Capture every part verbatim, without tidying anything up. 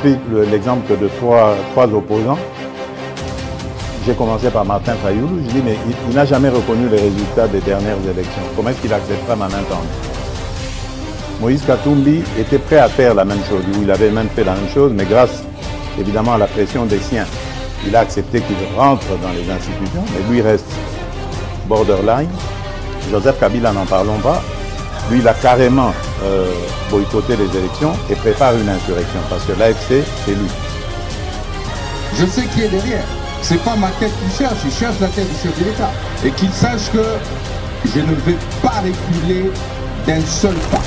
pris l'exemple de trois, trois opposants. J'ai commencé par Martin Fayoulou. Je dis, mais il, il n'a jamais reconnu les résultats des dernières élections. Comment est-ce qu'il acceptera ma main tendue? Moïse Katumbi était prêt à faire la même chose. Il avait même fait la même chose, mais grâce évidemment à la pression des siens, il a accepté qu'il rentre dans les institutions, mais lui reste borderline. Joseph Kabila, n'en parlons pas. Lui, il a carrément euh, boycotté les élections et prépare une insurrection, parce que l'A F C, c'est lui. Je sais qui est derrière. C'est pas ma tête qu'il cherche, il cherche la tête du chef de l'État. Et qu'il sache que je ne vais pas reculer d'un seul pas.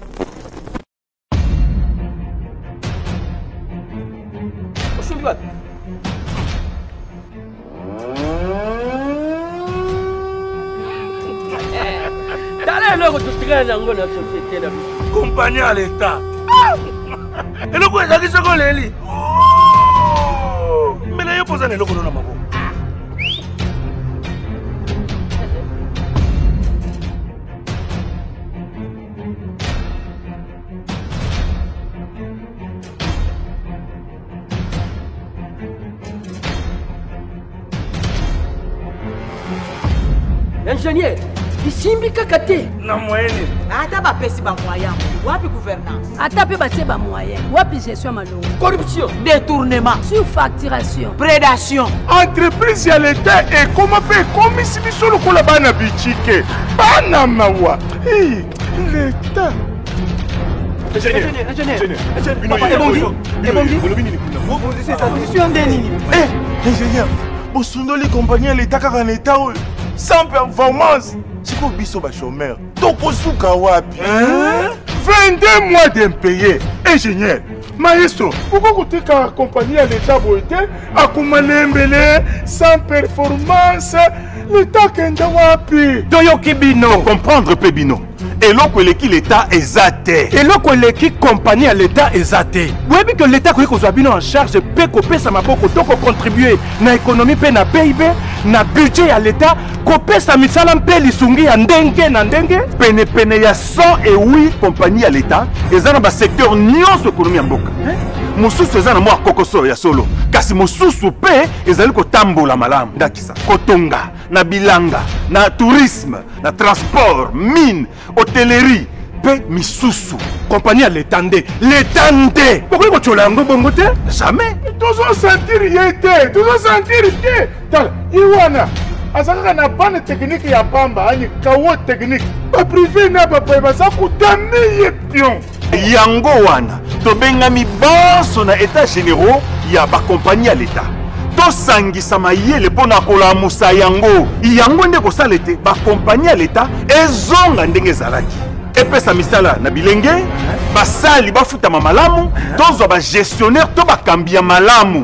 Compagnie à l'État. Et le quoi, c'est ce qu'on est là. Mais là, il y a pas de logo dans ma voix. Ingénieur, isimbi kakate. Na moyenne. Ata ba pesi ba moyen. Wapi gouvernance. Ata pe batie ba moyen. Wapi gestion malongo. Corruption, détournement, surfacturation, prédation. Entreprise à l'État et comment peut comme si nous sommes le bana bichike. Bana mawa. L'État. Ingénieur, ingénieur, ingénieur. Ingénieur, vous sondez les compagnies à l'État car en État sans performance. C'est quoi biso ba chômeur? Toko suka wapi? vingt-deux mois d'impayé. Ingénieur, maestro, pourquoi vous êtes la compagnie à l'État boité à Koumanembele sans performance? L'État kenda wapi? Doyoki bino. Comprendre pe bino. Et l'autre l'État est zate. Et l'autre compagnie à l'État est zate. Vous savez que l'État qui est en charge peut couper sa maboko pour contribuer à l'économie, à la P I B, à budget à l'État, couper sa misalam pe lisungi à ndengue na ndengue. Pene pene ya cent huit compagnies à l'État, et ça dans le secteur nyonso économie en boka. Mosusu eza na mwa kokoso ya solo. Kasi mosusu pe ezali ko tambola malamu. Ndakisa kotonga, na bilanga, na tourisme, na transport, mine, hôtellerie, pe misusu. Compagnie à l'étendé. L'étendé. Pourquoi vous avez un bon côté? Jamais. Tous on sentir yété. Tous on sentir yété. Tal, Iwana. Azaka na bonne technique ya pamba, ani kawo technique. Ba privé na ba pa ba sa kutami yepion. Yango wana. To bengami boso na état généraux ya ba compagnie à l'état. To sangisa mayele pona kola musa yango. Yango nde ko salete ba compagnie à l'état ezonga ndenge zalaki. Epesa misala na bilenge basali bafutama malamu tozo ba gestionnaire to bakambia malamu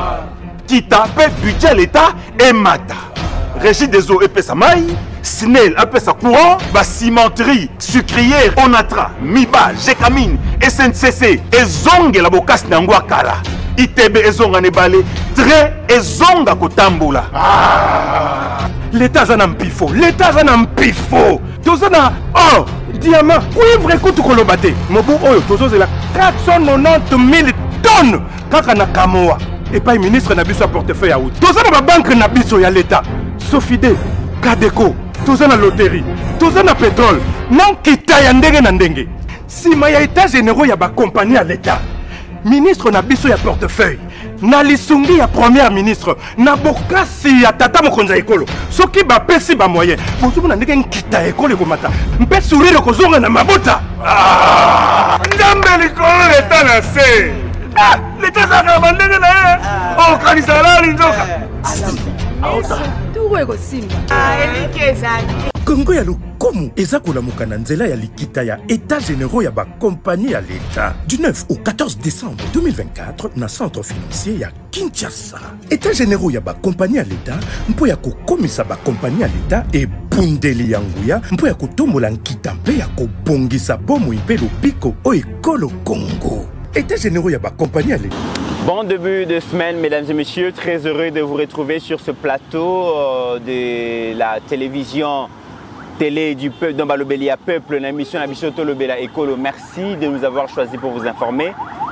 kita pe budget à l'état et mata régie des eaux epesa mai Snell apesa courant ba cimenterie sucrière Onatra Miba Jekamine S N C C ezonge la bokasi nango akala I T B ezonga ne balé très ezonga kotambola. Ah, l'État zana mpifo, l'État zana mpifo. Tozana oh diamant, oui vrai coup tout kolobate. Mobu oyo tozo la quatre cent quatre-vingt-dix mille tonnes kaka na kamoa. Et pas ministre na biso portefeuille à out. Tozana ba banque na biso ya l'État. Sofide, Kadeco, tozana loterie, tozana pétrole. Non kita ya ndenge na ndenge. Si ma ya état généraux ya ba compagnie à l'État. Ministre na biso ya portefeuille na lisungi ya premier ministre na bokasi ya tata mokonza ekolo soki ba pesi ba moyen bozuku na ndenge nkita ekolo komata mpe sourire kozonga na mabota ah ndambe likolo leta na se ah leta zaka bandenge na ye oh kanisa la linzoka tout ego simba ah elikeza Congo ya Lukomu eza kolamuka na nzela ya likita ya état généraux ya ba compagnie à l'État du neuf au quatorze décembre deux mille vingt-quatre na centre financier ya Kinshasa. État généraux ya ba compagnie à l'État mpo ya kokomisa ba compagnie à l'État et bundeli yanguya mpo ya kotombola nkita mpe ya kobongisa bomoi mpe lobiko o ekolo Congo. État généraux ya ba compagnie à l'État. Bon début de semaine, mesdames et messieurs, très heureux de vous retrouver sur ce plateau euh, de la télévision télé du peuple dans Balobeli à peuple, l'émission Abisoto Lobela Ekolo. Merci de nous avoir choisi pour vous informer.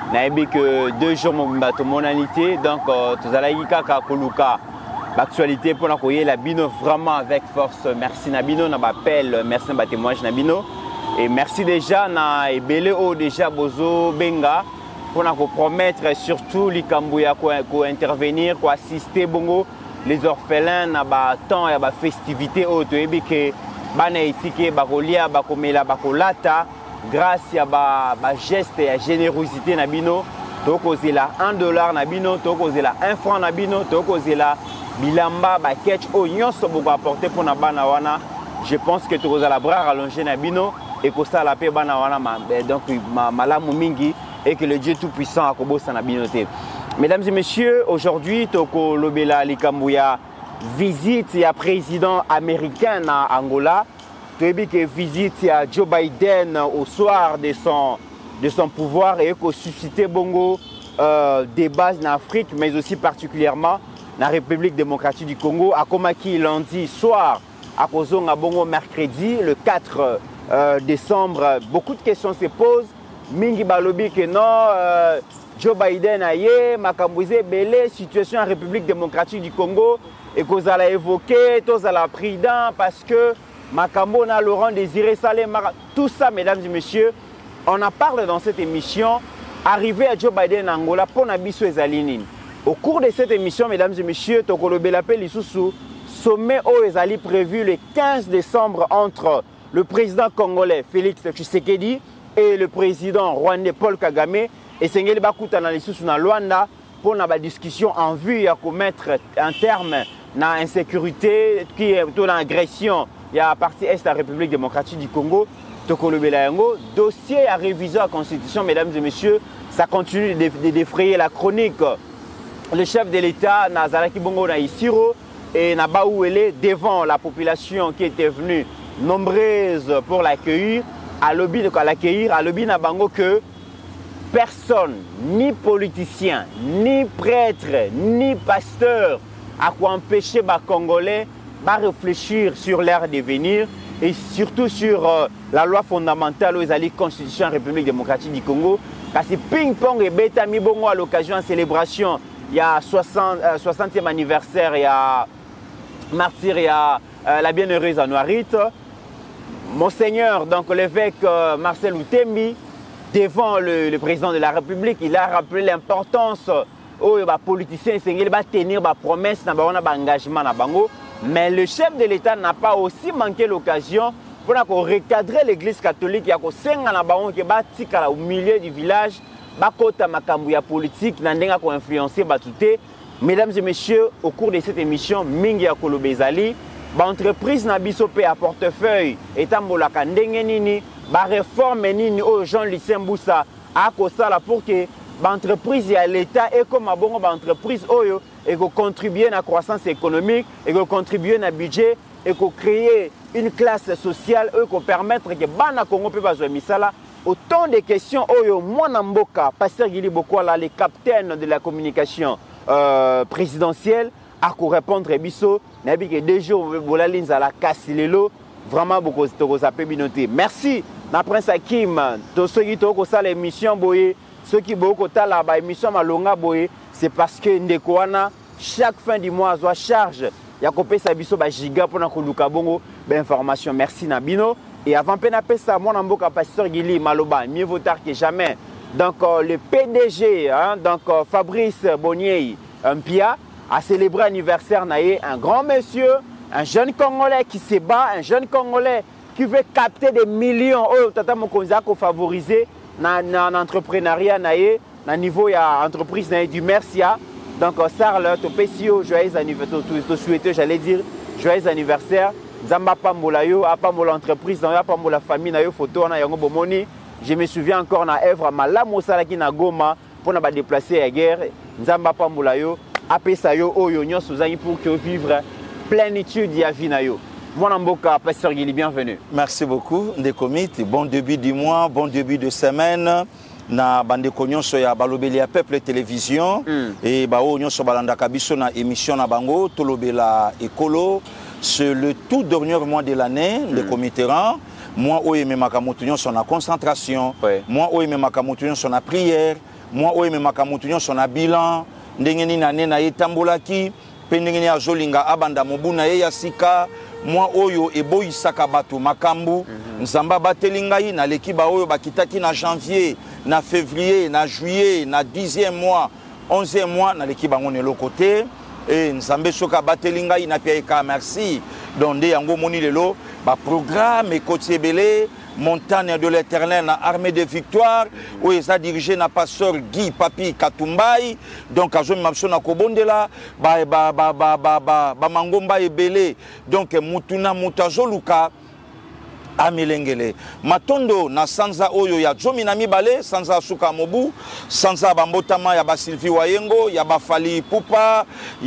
nayebi que deux jours mobimba to monanité donc tozalaki kaka koluka l'actualité pour nakoyer la bino vraiment avec force. Merci Nabino na appel, merci na témoignage Nabino et merci déjà na ebele o déjà bozo benga pour na ko promettre surtout likambuya ko intervenir ko assister bongo les orphelins na ba temps ya ba festivité o to yebi que bana etike ba kolia ba komela ba kolata grâce à ba ba geste et générosité Nabino to kozela un dollar Nabino to kozela un franc Nabino to kozela bilamba ba ketch o nyonso boko apporter pour na bana wana. Je pense que tu as la bras rallongé Nabino et que ça la paix bana wana donc malamu mingi et que le Dieu tout puissant a kobo sa Nabinoté. Mesdames et messieurs, aujourd'hui toko lobela likambuya visite ya président américain na Angola. Tu as vu que visite ya Joe Biden au soir de son de son pouvoir et que suscité bongo euh, des bases en Afrique mais aussi particulièrement la République démocratique du Congo, à Komaki lundi soir, à Kozonga Bongo mercredi, le quatre euh, décembre. Beaucoup de questions se posent. Mingi Balobi que non, euh, Joe Biden a yé, Makambouze Belé, situation en République démocratique du Congo, et qu'on a évoqué, tous à la prudent, parce que Makambo na Laurent Désiré Salé, tout ça, mesdames et messieurs, on en parle dans cette émission. Arrivé à Joe Biden en Angola, pour Nabiso et Zalinine. Au cours de cette émission, mesdames et messieurs, Tokolobelapé Lissoussou, sommet au Ezali prévu le quinze décembre entre le président congolais Félix Tshisekedi et le président rwandais Paul Kagame. Et Sengeli Bakuta na Lissoussou na Luanda pour la discussion en vue à mettre un terme à l'insécurité, qui est plutôt l'agression. Il y a la partie est de la République démocratique du Congo. Tokolobelayango, dossier à réviser à la Constitution, mesdames et messieurs, ça continue de défrayer la chronique. Le chef de l'État, Nazaraki Bongo Naïsiro, et Nabaouele, devant la population qui était venue nombreuse pour l'accueillir, à l'objet de l'accueillir, à l'objet Nabango que personne, ni politicien, ni prêtre, ni pasteur, a quoi empêcher les Congolais de réfléchir sur leur devenir et surtout sur euh, la loi fondamentale aux alliés Constitution en République démocratique du Congo. Parce que ping-pong et bêta mi bongo à l'occasion de célébration. Il y a soixantième anniversaire, il y a martyr, il y a euh, la bienheureuse Anouarite. Monseigneur, donc l'évêque euh, Marcel Outembi, devant le, le président de la République, il a rappelé l'importance aux oh, politiciens de tenir des promesses, des engagements. Mais le chef de l'État n'a pas aussi manqué l'occasion pour recadrer l'église catholique. Il y a au milieu du village. Bakota Makambouya politique, Nandenga ko influencer Batouté. Mesdames et messieurs, au cours de cette émission, Mingi ya Kolobezali, ba entreprise na biso pe à portefeuille etambola kandenge nini, ba réforme nini au Jean Lucien Mboussa a kosala pour que ba entreprise ya l'État et comme bongo ba entreprise oyo et ko contribuer à la croissance économique et ko contribuer à budget et ko créer une classe sociale et ko permettre que bana Congo pe bazwa misala. Autant de questions, Oyo Mwanamboka, Pasteur Gili Bokwala, les capitaines de la communication euh, présidentielle, à répondre à Bisso, Nabi que deux jours, voilà à la casse, vraiment beaucoup de binoté. Merci, na Prince Hakim, tous ceux qui ont l'émission Boye, ceux qui ont la émission Malonga Boye, c'est parce que Ndekouana, chaque fin du mois, a charge, il y a coupé sa Bisso, giga pour Nakoluka Bongo, information. Merci Nabino. Et avant de faire ça, mon amboka pasteur Gili Maloba, mieux vaut tard que jamais. Donc euh, le P D G, hein, donc euh, Fabrice Bonnier Mpia, a célébré l'anniversaire naïe, un grand monsieur, un jeune Congolais qui se bat, un jeune Congolais qui veut capter des millions. Oh, tata mokonza ko favoriser dans l'entrepreneuriat naïe, dans niveau ya entreprise naïe du Mercia. Donc euh, Sarle, to pesio, joyeux anniversaire, to souhaiter, j'allais dire joyeux anniversaire. Zamba Pambola yo, Apambola entreprise, Apambola famille, na yo photo na yango bomoni. Je me souviens encore na œuvre malamu salaki na Goma pour na ba déplacer à guerre. Zamba Pambola yo, apesa yo oyo nyonso zangi pour que vivre plénitude ya vie na yo. Mon amboka pasteur Gili, bienvenue. Merci beaucoup Ndekomit, bon début du mois, bon début de semaine. Na bande nyonso ya balobeli ya peuple télévision mm. et ba o nyonso balandaka biso na émission na bango tolobela ekolo. C'est le tout dernier mois de l'année, mm. le comité rang. Moi, où est ma camoutunion sur la concentration. Ouais. Moi, où est ma camoutunion sur la prière. moi oyo memaka mutu nyonso na bilan ndenge nini ane na ye tambolaki mpe ndenge nini azolinga abanda mobu na ye ya sika moi oyo eboyisaka bato makambu nzambe abateli ngai naleki baoyo bakitaki na janvier na février na juillet na dixième mois onzième mois naleki bango neloko te e nzambe soki abateli ngai napia eka merci donc nde yango omoni lelo baprogramme ekoti ebele montagne de l'éternel na armée de victoire où ils a dirigé na pasteur Guy Papi Katumbai donc azo mapso na kobondela ba ba ba ba ba ba mangomba ebele donc mutuna mutazo luka amelengele matondo na sanza oyo ya zomi na mibale sanza suka mobu sanza bambotama ya ba Sylvie Wayengo ya ba Fali Pupa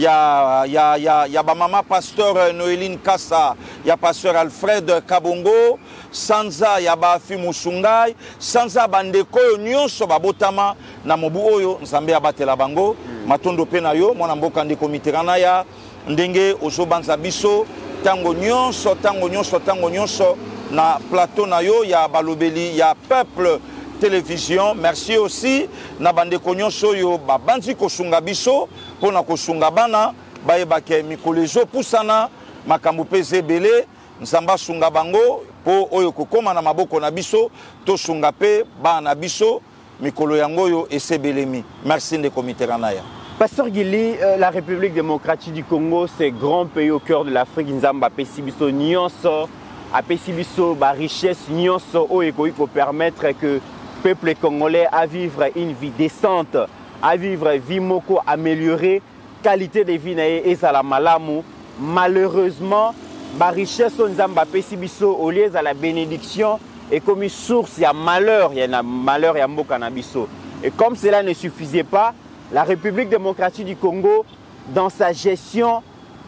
ya ya ya ya ba mama pasteur Noeline Kassa ya pasteur Alfred Kabongo sanza ya ba Fimusungai sanza bandeko nyonso babotama na mobu oyo nzambe abatela bango matondo pe na yo mwana mboka ndiko Mitterrand ya ndenge ozobanza biso tango nyonso tango nyonso tango nyonso na plateau na yo ya balobeli ya Peuple Télévision. Merci aussi na bandeko nyonso yo babandi kosunga biso pona kosunga bana bayebake mikolezo pusana makambo peze ebele nzamba sunga bango po oyo kokoma na maboko na biso to sunga pe bana biso mikolo yango yo esebelemi. Merci ndeko Mitterrand ya. Pasteur Gili, euh, la République démocratique du Congo, c'est grand pays au cœur de l'Afrique. Nzamba pesi biso nyonso apesi biso ba richesse nyonso oyo ekoki permettre que le peuple congolais à vivre une vie décente, à vivre vie moko améliorée, qualité de vie na ye ezala malamu. Malheureusement, ba richesse nzamba pesi biso au lieu à la bénédiction et comme source il y a malheur, il y a malheur ya mboka na biso. Et comme cela ne suffisait pas, la République démocratique du Congo dans sa gestion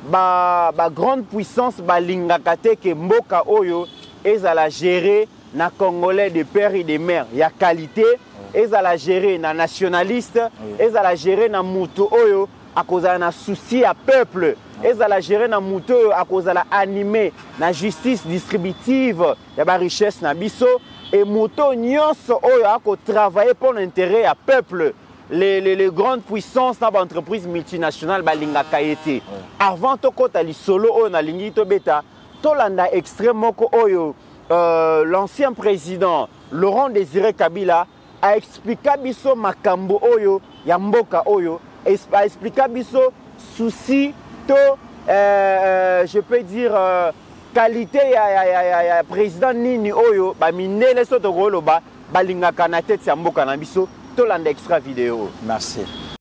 ba, ba grande puissance ba lingakate ke mboka oyo ezala gérer na congolais de père et de mère ya qualité ezala gérer na nationaliste ezala gérer na mutu oyo akozala na souci à peuple ezala gérer na mutu oyo akozala animé na justice distributive ya ba richesse na biso et mutu nyonso oyo ako travailler pour l'intérêt à peuple. Les, les, les grandes puissances dans l'entreprise multinationale balinga kaete. Avant to kota li solo o na lingi to beta, to landa extrêmement ko oyo euh, l'ancien président Laurent Désiré Kabila a expliqué biso makambo oyo ya mboka oyo, a expliqué biso souci to euh, je peux dire euh, qualité ya ya ya ya président nini oyo ba minele soto goloba balinga kana tete ya mboka na biso. Extra vidéo. Merci.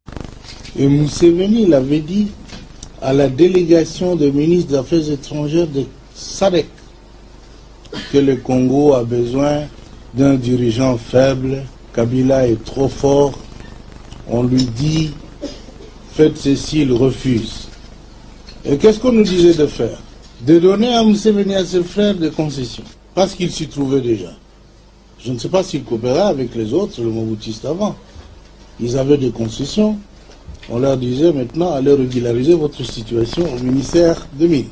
Et Museveni l'avait dit à la délégation des ministres des Affaires étrangères de S A D C que le Congo a besoin d'un dirigeant faible. Kabila est trop fort. On lui dit faites ceci, il refuse. Et qu'est-ce qu'on nous disait de faire? De donner à Museveni et à ses frères des concessions. Parce qu'il s'y trouvait déjà. Je ne sais pas s'ils coopéraient avec les autres, le Mobutistes avant. Ils avaient des concessions. On leur disait maintenant, allez régulariser votre situation au ministère des Mines.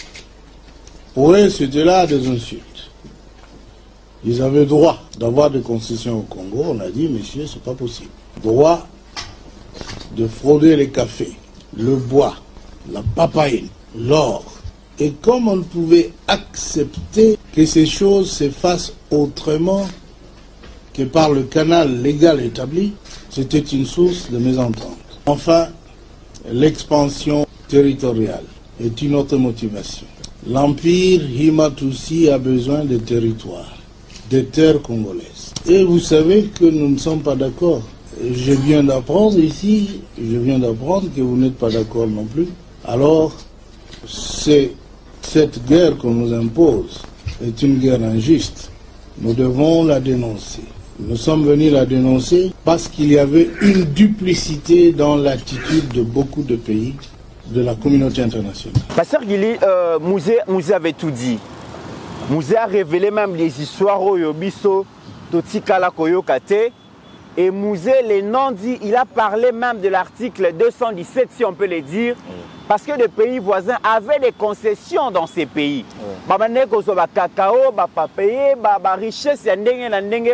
Pour eux, c'était là des insultes. Ils avaient droit d'avoir des concessions au Congo. On a dit, messieurs, c'est pas possible. Droit de frauder les cafés, le bois, la papaye, l'or. Et comme on ne pouvait accepter que ces choses se fassent autrement que par le canal légal établi, c'était une source de mésentente. Enfin, l'expansion territoriale est une autre motivation. L'empire Himatusi a besoin de territoires, de terres congolaises. Et vous savez que nous ne sommes pas d'accord. Je viens d'apprendre ici, je viens d'apprendre que vous n'êtes pas d'accord non plus. Alors, c'est cette guerre qu'on nous impose est une guerre injuste. Nous devons la dénoncer. Nous sommes venus la dénoncer parce qu'il y avait une duplicité dans l'attitude de beaucoup de pays de la communauté internationale. Pasteur Gili, euh, Mouzé, Mouzé avait tout dit. Mouzé a révélé même les histoires au Yobiso, Totikala Koyokate. Et Mouzé, les noms dit, il a parlé même de l'article deux cent dix-sept, si on peut le dire, parce que les pays voisins avaient des concessions dans ces pays. Bah, cacao, bah, papier, bah, richesse,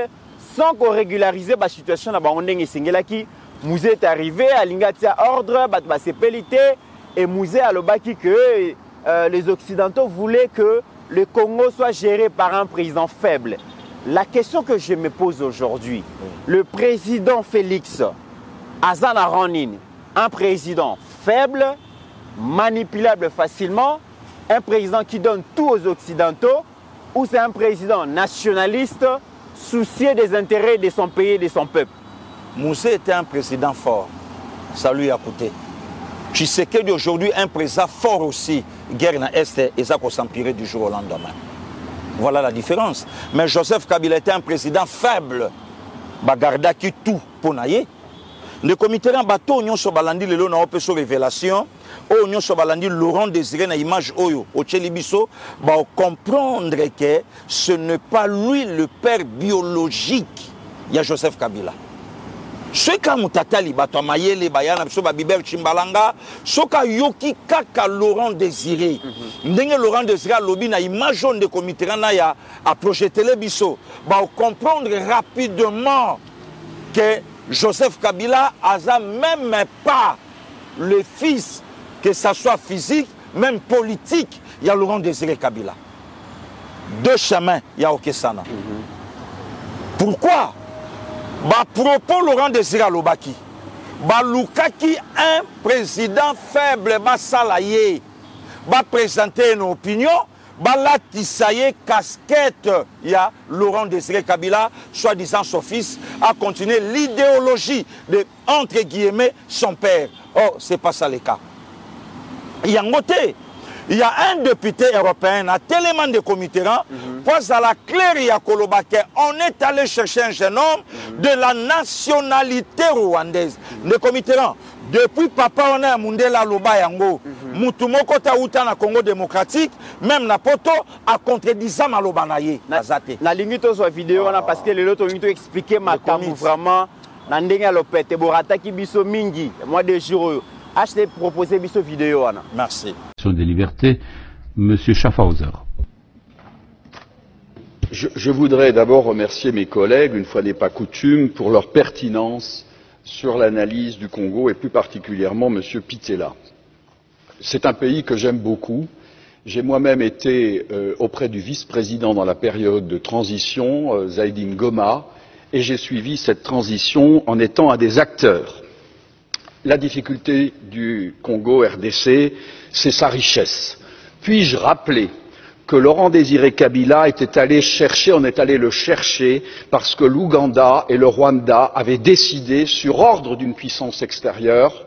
sans qu'on régularise la situation là-bas. On est Mouzé est arrivé, Alinga tia ordre, bat sepelité, et Mouzé a le baki que euh, les Occidentaux voulaient que le Congo soit géré par un président faible. La question que je me pose aujourd'hui, le président Félix Azana Ronin, un président faible, manipulable facilement, un président qui donne tout aux Occidentaux, ou c'est un président nationaliste, soucieux des intérêts de son pays et de son peuple? Moussé était un président fort, ça lui a coûté. Tshisekedi aujourd'hui un président fort aussi, guerre dans l'Est et ça va s'empirer du jour au lendemain. Voilà la différence. Mais Joseph Kabila était un président faible, bagarda qui tout pour naïe. Le comité en bateau, on a balandi le long de la révélation, on a balandi Laurent Désiré na image oyo au Tchelibiso, ba comprendre que ce n'est pas lui le père biologique. Il y a Joseph Kabila. Ce ka mutatali bato mayele bayana biso ba Biber Chimbalanga, ce ka yoki kaka Laurent Désiré. Ndenge Laurent Désiré lobi na image de comité na ya a projeter le biso, ba comprendre rapidement que Joseph Kabila a même pas le fils, que ça soit physique, même politique, il y a Laurent Désiré Kabila. Deux chemins, il y a Okesana. Mm-hmm. Pourquoi? Bah, propos Laurent Désiré Lobaki, bah, Lukaki, un président faible, bah, salaye, bah, présenter une opinion, bah, là, Tissaye, casquette, il y a Laurent Désiré Kabila, soi-disant son fils, a continué l'idéologie de, entre guillemets, son père. Oh, c'est pas ça le cas. Il y a un côté. Il y a un député européen, un téléman de Comiteran, pour à la claire on est allé chercher un jeune homme de la nationalité rwandaise. Le Comiteran, depuis Papa on a Mundela Loba Yango, Moutumoko Taouta na Congo démocratique, même na poto a contredisant Maloba naye. Na limite sur la vidéo, parce que les autres ont expliqué ma camu vraiment, na ndenga lopete, borata ki biso mingi, moi de jours. Acheter proposer biso vidéo. Merci. Des libertés, Monsieur Schaffhauser. Je, je voudrais d'abord remercier mes collègues, une fois n'est pas coutume, pour leur pertinence sur l'analyse du Congo et plus particulièrement Monsieur Pittella. C'est un pays que j'aime beaucoup. J'ai moi-même été euh, auprès du vice-président dans la période de transition, euh, Zaïdine Goma, et j'ai suivi cette transition en étant un des acteurs. La difficulté du Congo R D C, c'est sa richesse. Puis-je rappeler que Laurent Désiré Kabila était allé chercher, on est allé le chercher parce que l'Ouganda et le Rwanda avaient décidé, sur ordre d'une puissance extérieure,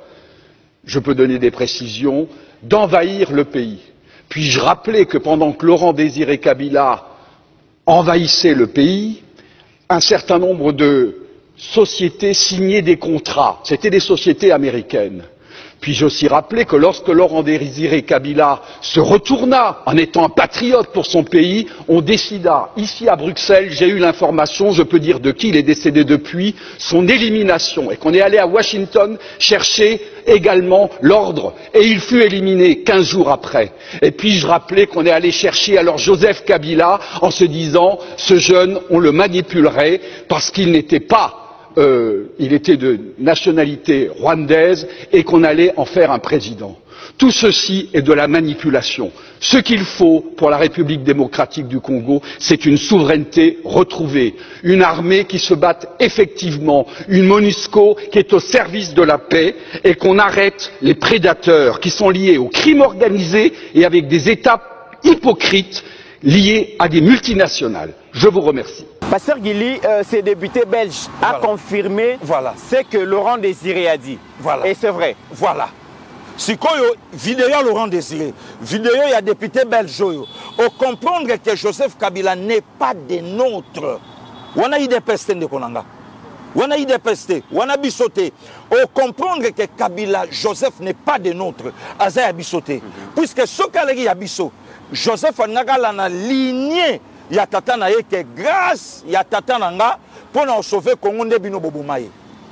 je peux donner des précisions, d'envahir le pays. Puis-je rappeler que pendant que Laurent Désiré Kabila envahissait le pays, un certain nombre de sociétés signaient des contrats, c'était des sociétés américaines. Puis-je aussi rappeler que lorsque Laurent Désiré Kabila se retourna en étant un patriote pour son pays, on décida, ici à Bruxelles, j'ai eu l'information, je peux dire de qui il est décédé depuis, son élimination, et qu'on est allé à Washington chercher également l'ordre, et il fut éliminé quinze jours après. Et puis-je rappeler qu'on est allé chercher alors Joseph Kabila en se disant, ce jeune, on le manipulerait parce qu'il n'était pas Euh, il était de nationalité rwandaise et qu'on allait en faire un président. Tout ceci est de la manipulation. Ce qu'il faut pour la République démocratique du Congo, c'est une souveraineté retrouvée, une armée qui se batte effectivement, une MONUSCO qui est au service de la paix et qu'on arrête les prédateurs qui sont liés au crime organisé et avec des États hypocrites liés à des multinationales. Je vous remercie. Pasteur Guili, euh, ces députés belges voilà. a confirmé voilà. ce que Laurent Désiré a dit. Voilà. Et c'est vrai. Voilà. Si quoi vidéo Laurent Désiré, vidéo il y a député belge, on comprendre que Joseph Kabila n'est pas des nôtres. On a eu des pestes de Konanga. On a eu des pestes, on a bissoté. On comprendre que Kabila, Joseph n'est pas des nôtres. Aza a bissoté. Puisque ce qu'il a bissot, Joseph a lignée. Il y a tata na ye que grâce il y a tata nanga pour nous sauver Congo de bino bobumaye.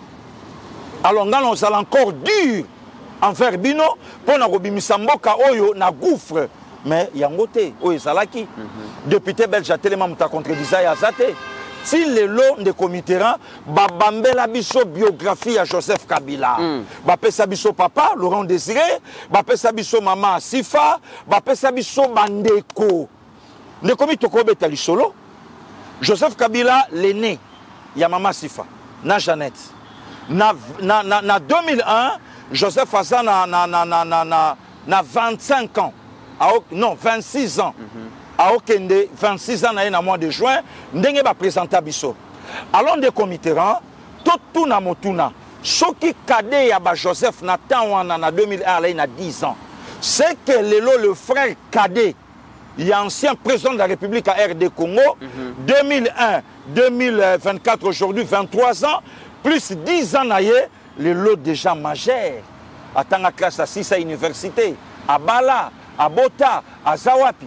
Alors nous allons encore dur envers bino pour nous robimisa mboka oyo na gouffre. Mais il y a un côté oyo salaki député belge a tellement muta contredisa ya zate ti lelo ndeko Mitterrand babambela biso biographie ya Joseph Kabila mm. bapesa biso papa Laurent Désiré bapesa biso mama Sifa bapesa biso bandeko ndeko mi tokobeta lisolo Joseph Kabila l'aîné ya mama Sifa na Jeannette na na na, na deux mille un Joseph aza na na na na na na, na vingt-cinq ans ah, non vingt-six ans mm-hmm. a okende vingt-six ans na mois de juin ndenge ba présenter biso alors ndeko Mitterrand tout na motuna soki cadet ya ba Joseph na temps wana na deux mille un na dix ans c'est que lelo le frère cadet il y a ancien président de la République à R D Congo mm-hmm. deux mille un deux mille vingt-quatre aujourd'hui vingt-trois ans plus dix ans na ye lelo déjà majeur attend la classe à six à université à Bala à Bota à Zawapi.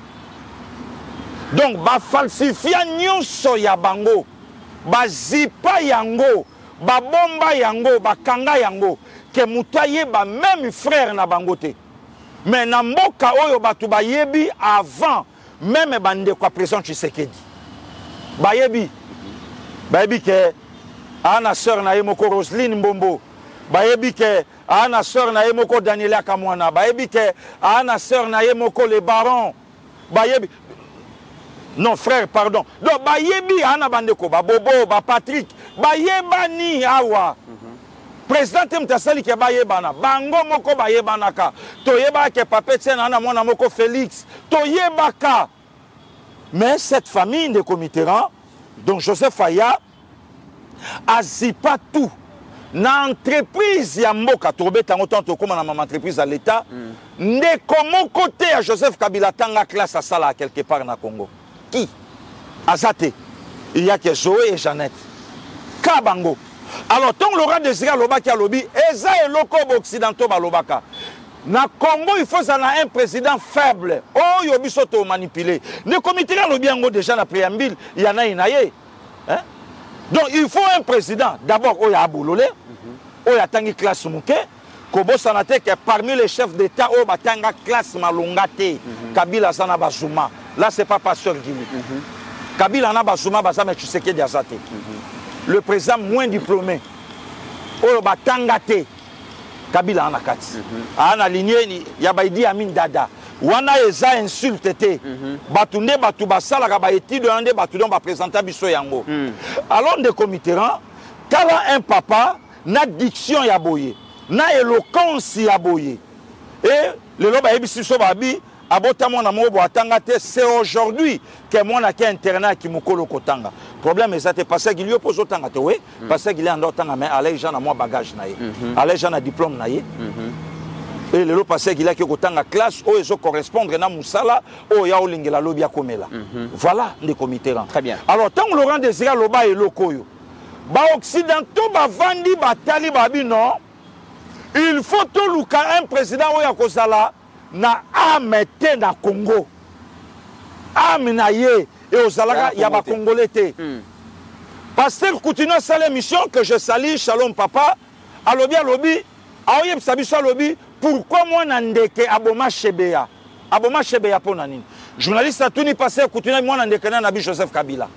Donc, ba falsifia nyonso ya bango, ba zipa yango, ba bomba yango, ba kanga yango, ke mutaye ba même frère na bangote. Mais na mboka oyo batu ba yebi avant, même bande kwa président Tshisekedi. Ba yebi, ba yebi ke ana sœur na yemoko Roselyne Mbombo, ba yebi ke ana sœur na yemoko Daniela Kamwana, ba yebi ke ana sœur na yemoko le baron, ba yebi. Non, frère, pardon. Donc, ba yebi ana bandeko, ba Bobo, ba Patrick, ba yebani awa. Président Temtasali ke ba yebana, bango moko ba yebanaka. To yeba ke papete na mwana moko Félix, to yebaka. Mais cette famille de Mitterrand, donc Joseph Aya, a zipa tout. Na entreprise ya mboka, to beta ngotan to koma na ma entreprise à l'État, ne komo côté à Joseph Kabila tanga classe à sala quelque part na Congo. Qui Azate, il y a que Zoé et Jeannette. Kabango. Alors, tant Laurent Désiré Lobaki a lobby, Eza et Loko Occidentaux Balobaka. Na Congo, il faut un président faible. Oh, il y a bisoto manipulé. Le comité a lobby déjà la préambule, il y en a une aïe. Donc, il faut un président. D'abord, il y a Aboulolé, il y a Tangi Classe Mouké. Kobo Sanate, qui est parmi les chefs d'État, il y a Tanga Classe Malongate, Kabila Sana Bazuma. Là, ce n'est pas Pasteur Guinée. Mm-hmm. Kabila na Basuma Basama Tshisekedi Azate. Mm-hmm. Le président moins diplômé. Oyo batangate. Kabila ana kati. Ana lignée il y a Baidi Amin Dada. Wana eza insulte te. Batunde batu basala ka ba étude ande batu don ba présenter biso yango. Alors ndeko Mitterrand, kala un papa na diction ya boye, na éloquence ya boye. Et le loba ebisi so babi c'est aujourd'hui que moi na qui internat qui mukolo kotanga. Problème c'est parce qu'il y a posé tanga te oui, parce qu'il est en d'autant mais allez j'en a moi bagage naïe. Allez j'en a diplôme naïe. Et le lot passé qu'il a que kotanga classe où ils correspondre na musala où ya olingela lobia komela. Voilà les comités. Très bien. Alors tant Laurent Désiré loba et lokoyo. Ba occidentaux ba vandi ba tali ba bi non. Il faut tout luka un président où ya kozala na amete na Congo amina ye et aux alaka ya ba congolais te pasteur continue sa l'émission que je salue Shalom papa alobi alobi aoye sabiso alobi pourquoi moi na ndeke aboma Chebeya aboma Chebeya pona nini journaliste a tuni pasteur continue moi na ndeke na Nabi Joseph Kabila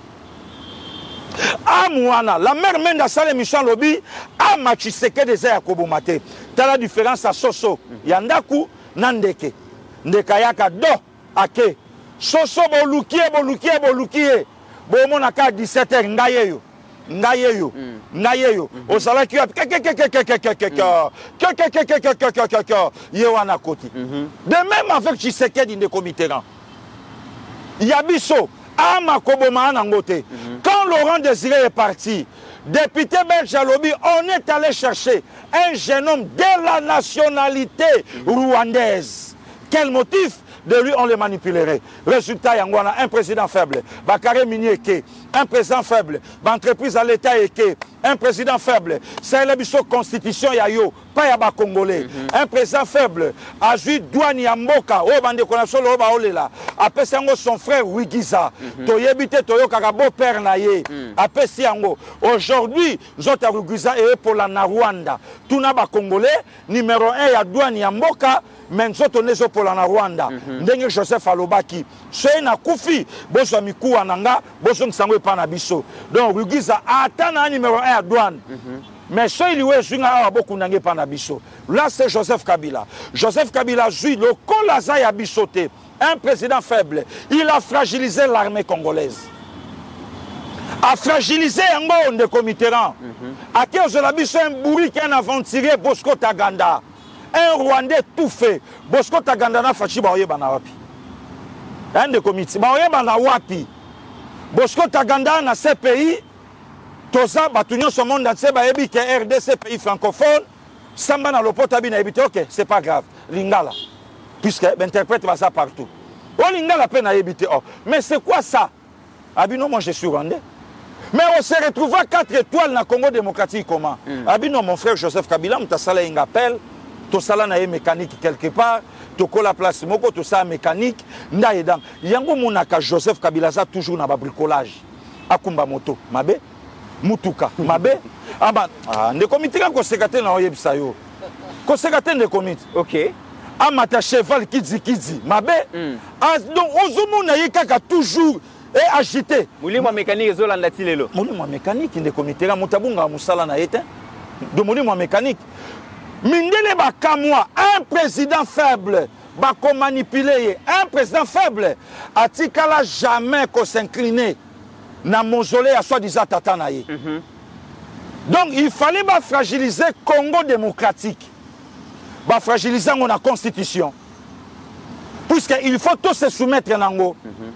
amwana la mère menda sa l'émission alobi ama Tshisekedi des ya kobomate tala différence à Soso yandaku nandeke ndeka yaka do ake soso bolukie bolukie bolukie bomona ka dix-sept heures ngayeyo ngayeyo ngayeyo osala ki ke ke ke ke ke ke ke ke ke ke ke ke yewana koti de même avec Tshisekedi ndeko Mitterrand yabiso ama koboma na ngote quand Laurent Désiré est parti député belge Alobi, on est allé chercher un jeune homme de la nationalité rwandaise. Quel motif? De lui, on le manipulerait. Résultat, il y a un président faible. Bakare Minieke, un président faible. Entreprise à l'État et un président faible, c'est la constitution ya yo, pas ya ba congolais. Un président faible, a joué douane ya mboka, o bande konasol o ba olela. Après sango son frère Wigiza, toyebite toyo kaka beau père na ye. Après siango, aujourd'hui, zota Wigiza et pour la na Rwanda. Tuna ba congolais numéro un ya douane ya mboka. Mais nous sommes pour la Rwanda. Ndenge Joseph Alobaki. C'est na kufi. Bozo miku ananga. Bozo nsango epana biso. Donc Rugiza atana numéro un à douane. Mais ce il est junga a beaucoup nangé epana biso. Là c'est Joseph Kabila. Joseph Kabila joue le kolaza ya bisoté. Un président faible. Il a fragilisé l'armée congolaise. A fragilisé un de committerant. A qui a biso un bourri qui a aventurier Bosco Taganda. Un Rwandais tout fait. Bosco Tagandana fachi ba oyeba na wapi. Un de comité. Ba oyeba na wapi. Bosco Taganda na ce pays. Toza batunyo so monde entier ba yebi que R D C pays francophone. Samba na lopota bi na yebite. OK, c'est pas grave. Lingala. Puisque interprète ça partout. Oh Lingala pe na yebite. Oh. Mais c'est quoi ça? Abino moi je suis Rwandais. Mais on se retrouve à quatre étoiles dans le Congo démocratique comment? Mm. Abino mon frère Joseph Kabila m'tasala un appel. Tout ça là na mécanique quelque part, tout la place moko tout ça mécanique, ndaïdan. Yango monaka Joseph Kabila ça toujours na ba bricolage. Akumba moto, mabe, mutuka, mabe. Aba, ah, ne comité ko sekate na oyebisa yo. Ko sekate ne comité. OK. Amata cheval kidzi kidzi, mabe. Ah, donc ozomona yekaka toujours et agité. Mulimo mécanique ezolanda ti lelo. Mulimo mécanique ne comité la mutabunga musala na yete. De mulimo mécanique. Mindele Bakamwa, un président faible, bako manipulé, un président faible, atikala jamais qu'on s'incliner na mausolée à soi-disant Tatanaye. Donc il fallait ba fragiliser Congo démocratique, ba fragiliser la constitution, puisqu'il faut tous se soumettre à Nango.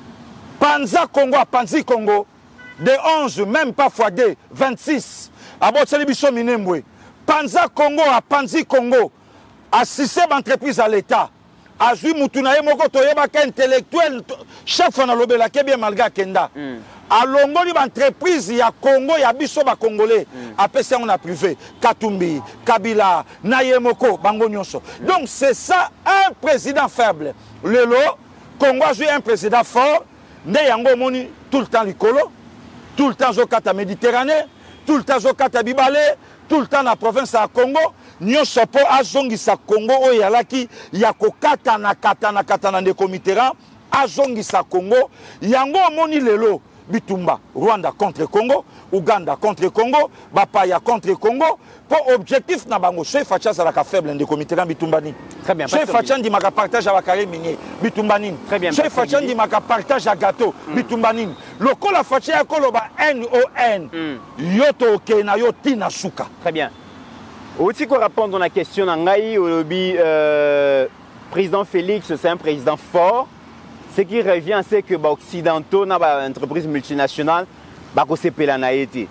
Panza Congo à Panzi Congo, de onze, même pas fois deux, vingt-six, à Botselibisho Minembwe. Panza Congo à Panzi Congo, à système entreprise à l'État, à Zui Moutunaye Moko Toyebaka intellectuel, chef de l'Obela Kebie Malga Kenda, à Longoli entreprise, il y a Congo, il y a Bissoba Congolais, à P C on a privé, Katumbi, Kabila, Nayemoko, Bango Nyonso. Donc c'est ça un président faible. Le lot, Congo a joué un président fort, Neyango Moni tout le temps Likolo, tout le temps Zokata Méditerranée, tout le temps Zokata Bibale. Tout le temps dans la province de Congo, nous sommes à Zongisa Congo, où il y a là qui y a Katana Katana Katana de Comiteran, à Zongisa Congo, Yango Moni Lelo, Bitumba, Rwanda contre Congo, Ouganda contre Congo, Bapaya contre Congo. Pour objectif, Nabango, Chef Facha Salaka faible de Comiteran Bitumbani. Très bien. Chef Facha dit Maka partage à Bakare Minier, Bitumbani. Très bien. Chef Facha dit Maka partage à Gâteau, Bitumbani. Le col a Facha à Koloba N O N. Yoto Kena Yotina Suka. Très bien. Aussi qu'on répond à la question d'Angaï, au lobby, euh, président Félix, c'est un président fort. Ce qui revient, c'est que les Occidentaux, dans les entreprises multinationales, ils se pèlent en Haïti.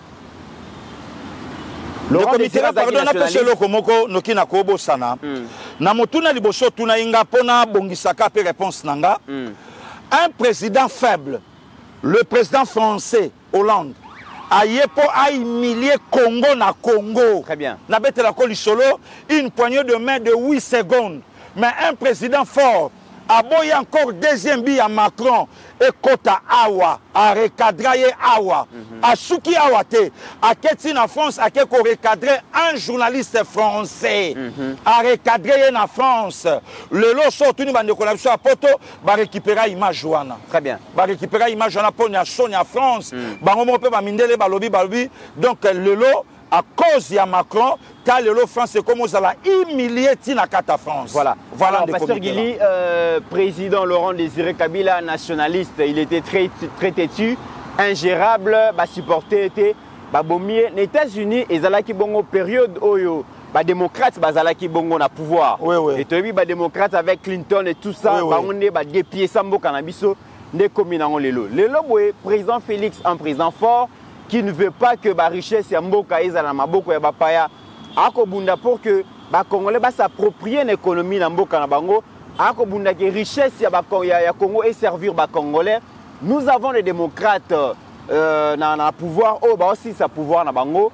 Le comité pardon na pese loko moko noki na kobo sana. Na motuna liboso tuna inga pona bongisaka pe réponse nanga. Un président faible, le président français Hollande, a yepo a humilié Congo na Congo. Très bien. Na bete la colisolo une poignée de main de huit secondes. Mais un président fort a boyé encore deuxième billet à Macron et Kota Awa, a recadré Awa, a Souki Awate, a Ketine en France, a Keko recadré un journaliste français, a recadré en France. Le lot sort une bande de collaboration à Poto, va récupérer l'image Joana. Très bien. Va récupérer l'image Joana pour la Sonia en France, va remonter ma mindele, va lobby, va lobby. Donc le lot, à cause de Macron, car le lot France est comme aux ala humilié Tina Kata France. Voilà. Voilà. Alors, Pasteur Guili, euh, président Laurent Désiré Kabila, nationaliste, il était très, très têtu, ingérable, bah, supporté, était, bah, bomier. Les États-Unis, ils ont qui bongo période oyo, bah, démocrates, bah, ils qui bongo na pouvoir. Oui, oui. Et tu bah, démocrates avec Clinton et tout ça, oui, bah, oui. on est, bah, des pieds sambo cannabiso, des communes en l'élo. L'élo, oui, président Félix, un président fort, qui ne veut pas que la richesse ya mboka ezala maboko ya bapaya akobunda pour que ba Congolais ba s'approprier l'économie na mboka na bango akobunda que richesse ya ba ya Congo et servir ba Congolais. Nous avons les démocrates euh, na na pouvoir oh ba aussi sa pouvoir na bango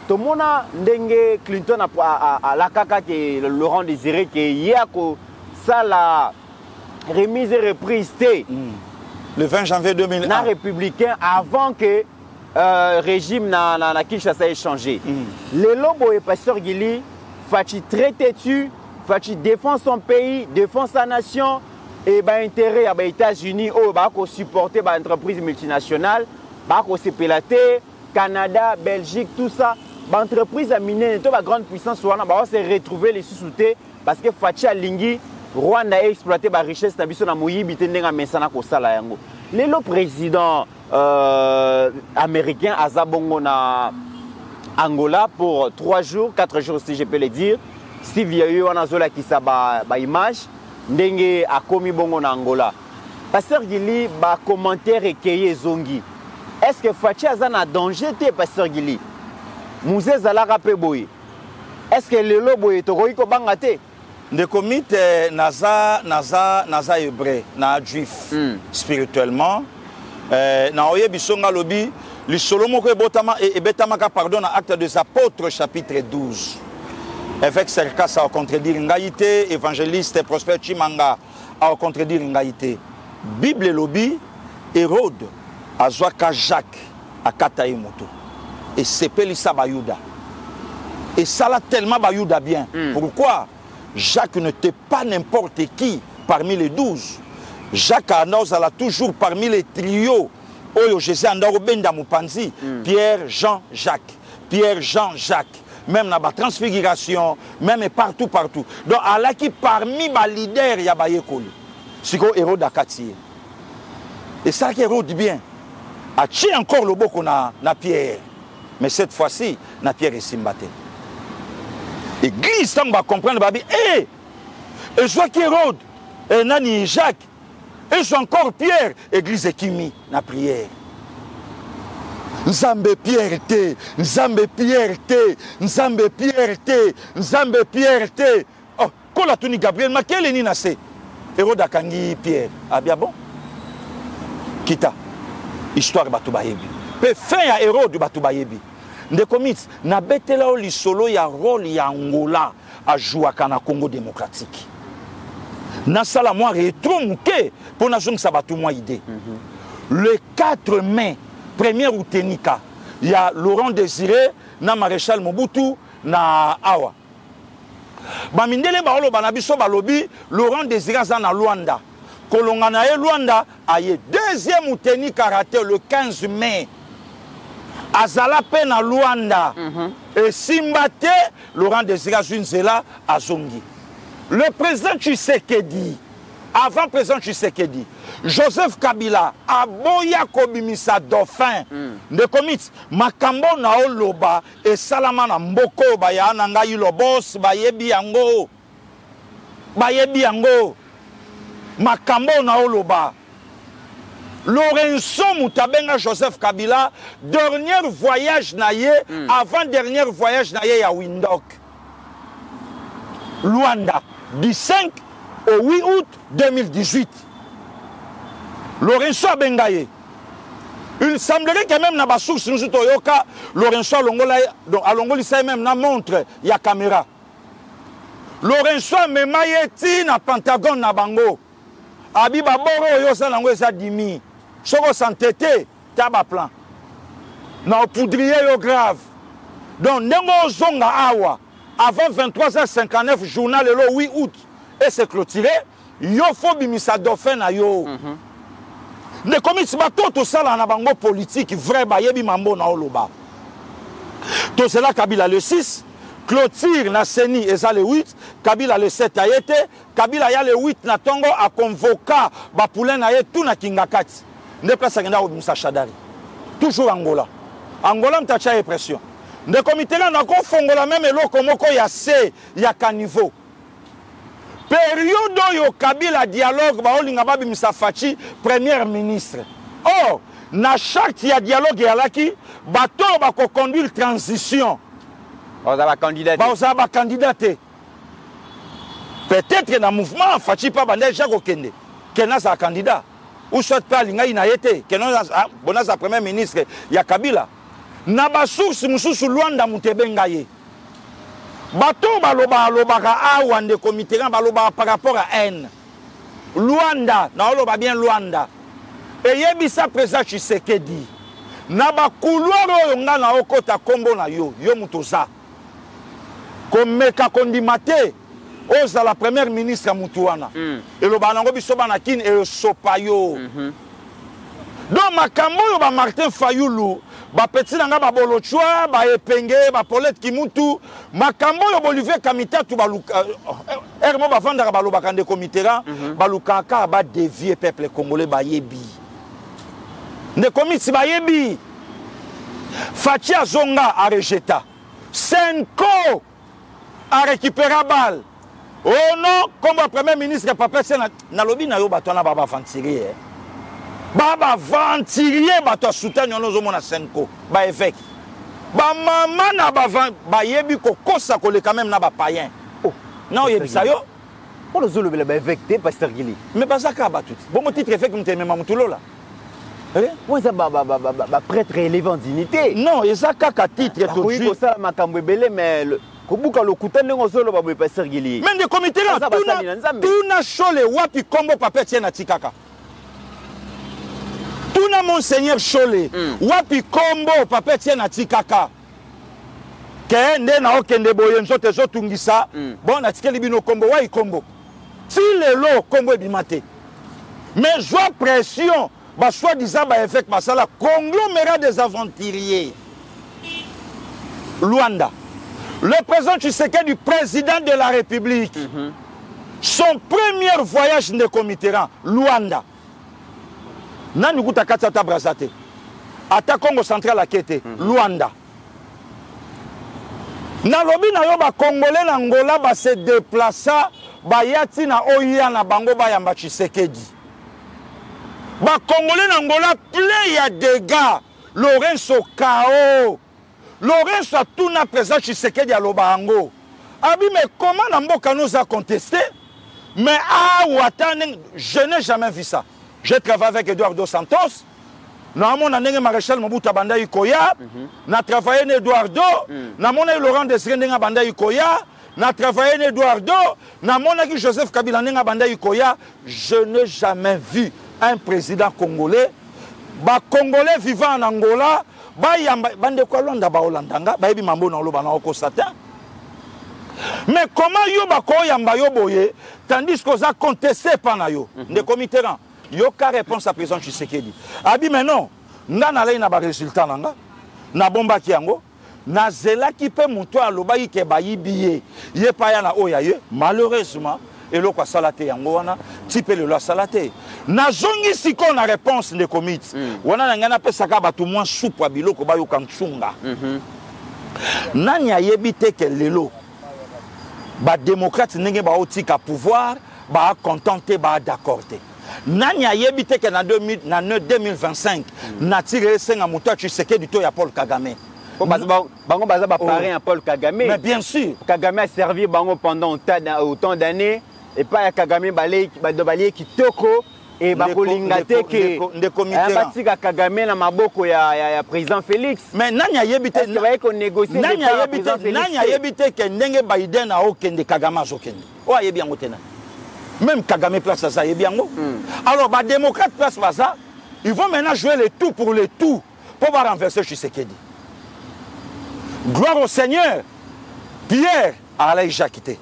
tout le monde a ndenge Clinton a a, a, a la caca que Laurent Désiré que hier que ça la remise et reprise mm. le vingt janvier deux mille un na républicain avant que euh, régime na na, na Kinshasa ait changé. Mm. Le lobo et pasteur Gili Fachi très têtu, Fachi défend son pays, défend sa nation et bah intérêt à bah États-Unis oh bah qu'on supporter bah entreprise multinationale, bah qu'on se pélater, Canada, Belgique, tout ça, bah entreprise à miner, toute la grande puissance on va se retrouver les sous-soutés parce que Fachi Alingi Rwanda a exploité la richesse na biso na moyibi tendenga mesana ko sala yango. Le président euh, américain Azabongo na Angola pour trois jours, quatre jours si je peux le dire. Steve Yayo wana zola ki sa ba, ba image ndenge akomi bongo na Angola. Pasteur Gili ba commentaire ekeye zongi. Est-ce que Fachi azana danger te Pasteur Gili? Mouze zalaka pe boye. Est-ce que le lobo etoroyi ko banga te? De comité naza naza naza hébreu na juif mm. spirituellement euh, na oye bisonga lobi li solomo ko botama et betama ka pardon na acte des apôtres chapitre douze avec cerca ça contredire ngaïté évangéliste Prosper Chimanga a contredire ngaïté Bible lobi Hérode azwaka Jacques akata moto et sepelisa bayuda et ça l'a tellement bayuda bien mm. pourquoi Jacques n'était pas n'importe qui parmi les douze. Jacques a toujours parmi les trios. Oyo Jésus andaro benda mupanzi. Pierre, Jean, Jacques. Pierre, Jean, Jacques. Même dans la transfiguration, même partout, partout. Donc, Allah qui parmi les leaders, il y a baye kolo. C'est que Hérode a katié. Et ça qui Hérode bien. A tué encore le beau qu'on a na Pierre. Mais cette fois-ci, na Pierre est simbaté. Église, ça va comprendre, babi, eh, et soit qu'Hérode, et Nani Jacques, et soit encore Pierre, église qui mis la prière. Nzambe Pierre te, Nzambe Pierre te, Nzambe Pierre te, Nzambe Pierre te. Oh, quand la tuni Gabriel, ma quelle est ninassé? Hérode a kangi Pierre. Ah bien bon? Kita, histoire Batoubayebi. Pe fin à Hérode Batoubayebi. Ndekomits na betela o lisolo ya rôle ya Angola a jouer kana Congo démocratique. Na sala moi retro muke pour na zong sabatu moi idée. Le quatre mai première outenika, il y a Laurent Désiré na maréchal Mobutu na awa. Ba mindele ba olo bana biso ba lobi Laurent Désiré za na Luanda. Kolonga na e Luanda aye deuxième outenika raté le quinze mai. Azala pe na Luanda mm-hmm. et Simbate Laurent Désiré Zunzela à Zongi. Le président Tshisekedi, avant président Tshisekedi, Joseph Kabila a boya kobimisa dauphin mm. de komits makambo na oloba et salama na mboko baya na ngai lobos bayebi yango bayebi yango makambo na oloba. Lorenzo Moutabenga Joseph Kabila, dernier voyage naïe, mm. avant dernier voyage naïe à Windhoek. Luanda, du cinq au huit août deux mille dix-huit. Lorenzo Abengaye. Il semblerait que même dans la source, nous sommes Lorenzo Alongolisa même na montre, il y a caméra. Lorenzo Memayeti na Pentagone na Bango. Abiba Boro Yosa Lango esa dimi. Soko s'entêter, taba plan. Na poudrier yo grave. Donc, nengo zonga awa, avant vingt-trois heures cinquante-neuf, journal le huit août, et c'est clôturé, yo faut bimisa dauphin na yo. Ne commis bato to sala na bango politique, vrai ba yebi mambo na oloba. To cela Kabila le six, clôture na Seni eza le huit, Kabila le sept a été, Kabila ya le huit na tongo a convoqué ba poulen na ye tout na Kingakati. Ne place agenda au Moussa Chadari. Toujours Angola. Angola mtacha répression. Ne comité là na ko fongola même eloko moko ya C ya caniveau. Période yo Kabila dialogue ba olinga babi Moussa Fachi premier ministre. Or na charte ya dialogue ya laki bato ba ko conduire transition. Ba za ba candidater. Ba za ba candidater. Peut-être dans mouvement Fachi pas bandé Jacques Okende. Kena sa candidat. Ou soit pas l'inga ina été. Kena bonaza premier ministre ya Kabila. na ba source mususu Luanda mutebenga ye bato baloba lobaka awa ndeko Mitterrand baloba par rapport à haine Luanda na oloba bien Luanda eyebisa président Tshisekedi na ba couloir oyo nga na okota kombo na yo yo mutoza komeka kondimate oza la première ministre mutuana mm. eloba nango biso bana kin e sopa yo mm -hmm. donc makambo yo ba Martin Fayulu ba petit nanga ba bolochwa ba epenge ba Paulette Kimutu makambo yo Bolivier Kamita tu ba luka ermo ba vanda ba loba kande Mitterrand mm -hmm. ba luka ka ba dévier peuple congolais ba yebi ne komiti ba yebi Fatia Zonga a rejeté Senko a récupéré balle. Oh non, comme le premier ministre papa c'est na lobby na yo bato na baba ventilier. Baba ventilier bato soutien no zo mona Senko ba évêque. Ba mama na ba ba yebi ko kosa ko le quand même na ba païen. Oh, non yebi ça yo. On le zolo ba évêque pasteur Gili. Mais ba zaka ba tout. Bon mon titre évêque m'te même mutulo là. Moi ça ba ba ba ba prêtre élevé en dignité. Non, ezaka ka titre tout de suite. Oui, pour ça makambo belé mais kobuka lokuta ndenge solo ba boye pasteur Gili. Mais de comité là tout na chole wapi kombo papa tiena tikaka. Tout na monseigneur Chole wapi kombo papa tiena tikaka. Kende na okende boye nzote zotungisa bon na tikeli bino kombo wa ikombo. Si lelo kombo ebimate. Mais joie pression ba soi-disant ba effet masala conglomérat des aventuriers. Luanda. Le président Tshisekedi du président de la République. Mm-hmm. Son premier voyage de Mitterrand, Luanda. Nani kuta katata brazate. Ata Congo central à Kete, mm-hmm. Luanda. Na lobi na yo ba congolais na Angola ba se déplaça ba yati na oya na bango ba yamba Tshisekedi. Ba congolais na Angola plein ya dégâts. Lorenzo Kao. Lorenzo a tout na présent Tshisekedi à Lobango. Abi mais comment Namboka nous a contesté? Mais ah Ouatane, je n'ai jamais vu ça. J'ai travaillé avec Eduardo Santos. Na mon anenge maréchal Mobutu Banda Ikoya. Na travaillé avec Eduardo. Na mon Laurent Désiré Ndenga Banda Ikoya. Na travaillé avec Eduardo. Na mon Joseph Kabila Ndenga Banda Ikoya. Je n'ai jamais vu un président congolais. Ba Congolais vivant en Angola. Ba yamba bande kwa londa ba Holandanga ba yebi mambo na loba na okosata. Mais comment yo ba ko yamba yo boye tandis que ça contesté par na yo de comité ran yo ka réponse à président Tshisekedi. Abi mais non nga na lay na ba résultat nanga na bomba ki yango na zela ki pe muto aloba yi ke ba yibiye ye pa ya na oya ye malheureusement et lo kwa salate yango wana type le la salate na zongi siko na réponse de comité wana na ngana pesa ka batu moins soupe biloko ba yo kanchunga nani ayebite ke lelo ba démocrate ndenge ba otika pouvoir ba contenté ba d'accorder nani ayebite ke na deux mille vingt-cinq na tire senga muto Tshisekedi to ya Paul Kagame. Bango baza ba parrain à Paul Kagame. Mais bien sûr, Kagame a servi bango pendant autant d'années et pas Kagame balé ba do balé kitoko et ba kolingate ke de comité batika Kagame na maboko ya ya président Félix. Mais nani ayebite na ba ko négocier nani ayebite nani ayebite ke ndenge Biden a okende Kagame azokende. O ayebi yango tena. Même Kagame place ça yebi yango. Alors ba démocrate place ça, ils vont maintenant jouer les tout pour les tout pour pouvoir renverser Tshisekedi. Gloire au Seigneur. Pierre allait Jacquité.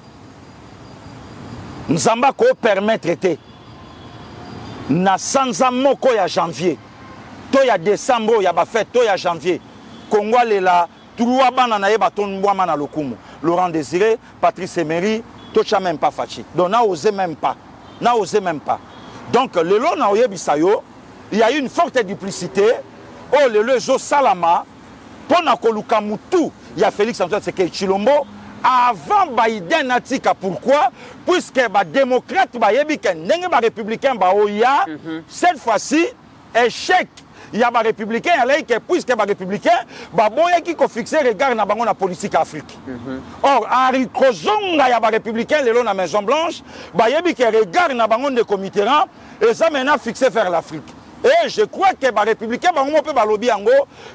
Nous avons qu'au permettre été. Na sanza moko ya janvier. To ya décembre ya ba fête to ya janvier. Congo le la trois bana na yeba ton mbwa na lokumu. Laurent Désiré, Patrice Emery, to cha même pas fachi. Donc n'a osé même pas. N'a osé même pas. Donc le long na oyebi sayo, il y a eu une forte duplicité. Oh le le zo salama pona koluka mutu ya Félix Antoine Tshisekedi Tshilombo avant Biden atika. Pourquoi? Puisque ba démocrate ba yebi ken ndenge ba républicain ba oya cette fois-ci échec ya ba républicain ya que puisque ba républicain ba boya ki ko fixer regard na bango na politique Afrique. Or Henri Kozonga ya ba républicain lelo na Maison Blanche ba yebi ke regard na bango de comité ran et ça maintenant fixé vers l'Afrique. Et je crois que les républicains vont faire balobi yango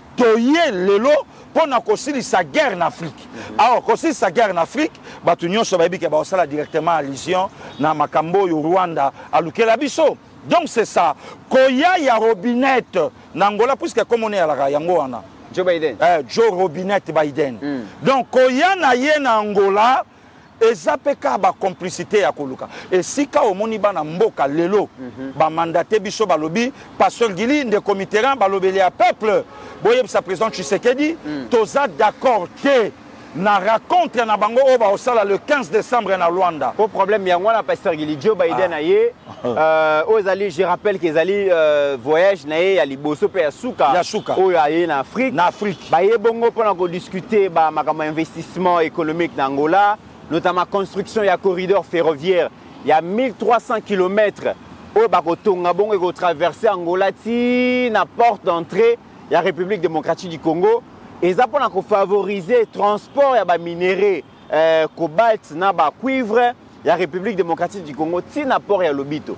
toye lelo pour na kosili sa guerre en Afrique. Alors kosili sa guerre en Afrique, batu nyonso bayebi ke ba osala directement allusion na makambo yo Rwanda alukela biso. Donc c'est ça. Koya ya Robinette Nangola puisque comme on est à la yango wana. Joe Biden. Eh, Joe Robinette Biden. Mm. Donc Koya na ye na Angola ezapeka ba complicité ya koluka. Et si ka omoni bana mboka lelo mm -hmm. ba mandaté biso balobi pasteur Gili de comité balobeli à peuple. Boye sa président Tshisekedi mm. toza d'accord te na raconte na bango oba osala le quinze décembre na Luanda. Pour problème yango na pasteur Gili Joe Biden ah. aye euh aux ali je rappelle qu'ils ali euh, voyage na ye ya liboso pe ya suka ya suka o aye na Afrique na Afrique ba ye bongo pona ko discuter ba makama investissement économique na Angola, notamment construction ya corridor ferroviaire. Il y a mille trois cents kilomètres o ba ko tonga bongo ko traverser Angola ti na porte d'entrée la République démocratique du Congo. Et ça pour favoriser le transport de minéraux, euh, cobalt, naba cuivre, la République démocratique du Congo, ti na port ya lobito.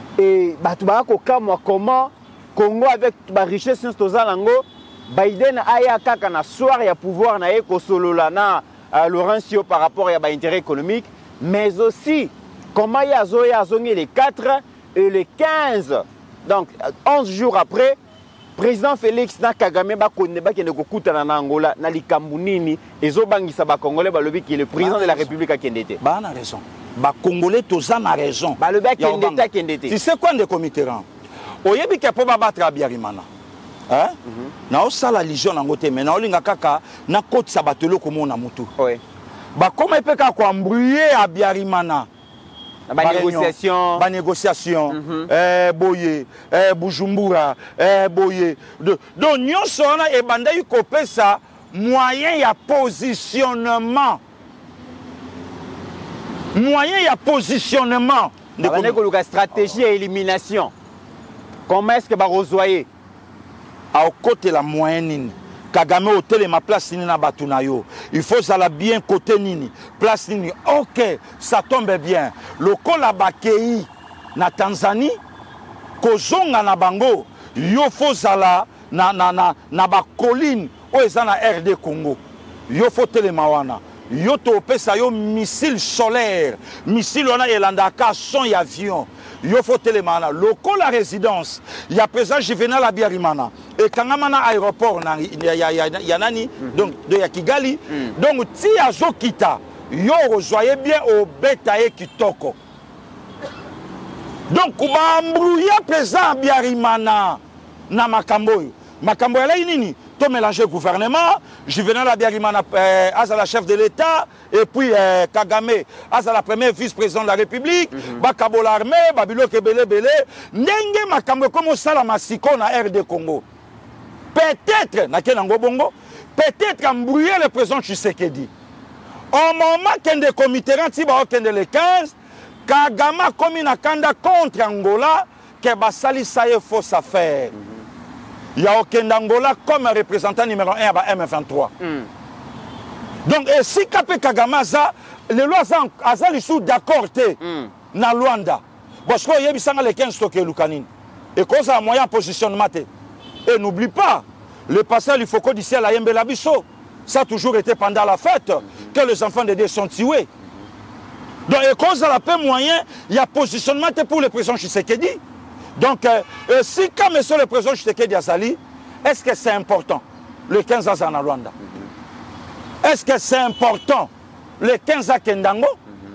Et bah tu vas comment Congo avec la richesse lango, Biden aya kaka na soir ya pouvoir na eko solo na Laurencio par rapport à l'intérêt économique, mais aussi comment ya zo ya zongi les quatre et les quinze, donc onze jours après. Président Félix na Kagame ba konne ba kende kokutana na Angola na likambu nini ezobangisa ba Congolais balobi ki le président de la République a kendete. Ba na raison. Ba Congolais toza na raison. Ba le ba kendete a kendete. Tu sais quoi de Comiteran? Oyebi ke po ba batra Biarimana. Hein? Na osala lijon na ngote mais na olinga kaka na kotisa batelo ko mona mutu. Oui. Ba comment peka ko embrouiller à Biarimana. Ba négociation, ba négociation, mm -hmm. eh boye, eh Bujumbura, eh boye. Donc nyonso na e banda yu kopesa moyen ya positionnement. Moyen ya positionnement. De la stratégie et élimination. Comment est-ce que ba rezoyer à côté la moyenne Kagame hôtel ma place nini na batunayo. Il faut ça la bien côté nini. Place nini. OK, ça tombe bien. Le kola bakei na Tanzanie kozonga na bango. Yo faut ça la na na na na ba colline o ezana R D Congo. Yo faut telema wana. Yo to pesa yo missile solaire, missile wana elandaka son y avion. Yo faut telemana loko la résidence ya président Juvenal Abiyarimana et kangamana aéroport na ya ya ya nani donc de ya Kigali mm. Donc ti azokita yo rejoyez bien au betaye kitoko donc kuba embrouiller président Abiyarimana na makambo makambo la nini to mélanger gouvernement Juvenal Abiyarimana euh, as la chef de l'État et puis euh, Kagame as la première vice-président de la République mm -hmm. Bakabo l'armée Babilo Kebele Bele ndenge makambo comme ça la masiko na R D Congo peut-être na kenango bongo peut-être embrouiller le président Tshisekedi au moment qu'un comité ranti ba okende le quinze Kagame comme na kanda contre Angola que basali ça est fausse affaire. Mm -hmm. Il y a aucun Angola comme représentant numéro un à M vingt-trois. Mm. Donc, et si Kapé Kagamaza, les lois sont sous d'accord na Luanda. Parce qu'il y a les quinze stockés Lukanine. Et cause un moyen positionnement. Et n'oublie pas, le passage il faut qu'on dise à la Yembela Bisso. Ça a toujours été pendant la fête mm-hmm. que les enfants de Dieu sont tués. Donc, et cause à la paix moyen, il y a positionnement pour le président Tshisekedi. Donc, euh, euh, si quand monsieur le président Tshisekedi Azali, est-ce que c'est important le quinze ans en Rwanda? Est-ce que c'est important le quinze ans Kendango?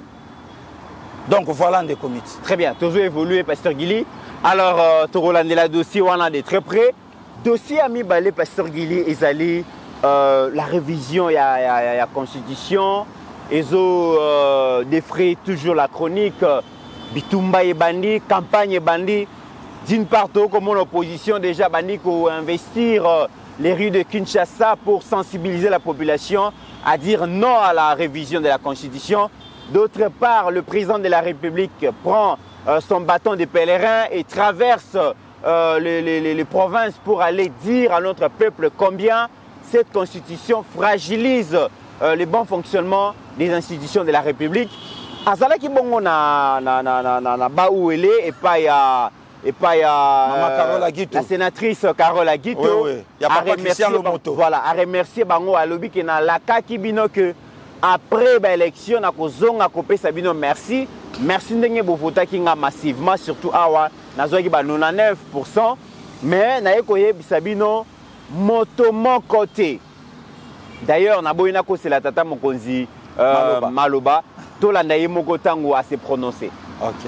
Donc voilà des comités. Très bien, toujours évolué, Pasteur Gili. Alors, euh, tu as le dossier, on a de très près. Dossier ami balé, Pasteur Gili, Ezali, euh, la révision, il y a la constitution, ils ont euh, défrayé toujours la chronique, Bitumba et Bandi, campagne et Bandi. D'une part, comme l'opposition déjà banni pour investir euh, les rues de Kinshasa pour sensibiliser la population à dire non à la révision de la Constitution. D'autre part, le président de la République prend euh, son bâton de pèlerin et traverse euh, les, les, les provinces pour aller dire à notre peuple combien cette Constitution fragilise euh, le bon fonctionnement des institutions de la République. Azala ki bongo na na na na na ba où elle est et pas ya et pas euh, la sénatrice Carole Aguito. Oui, oui. Il y a pas Christian Lomoto. Voilà, à remercier bango à lobby qui na la kaki bino que après l'élection na kozonga kopé sabino merci. Merci ndenge bo vota ki nga massivement surtout awa na zoki ba quatre-vingt-dix-neuf pour cent mais na ekoye bisabino moto mon côté. D'ailleurs na boyina ko c'est la tata mokonzi euh, Maloba, Maloba. To la ndaye moko tango à se prononcer. OK.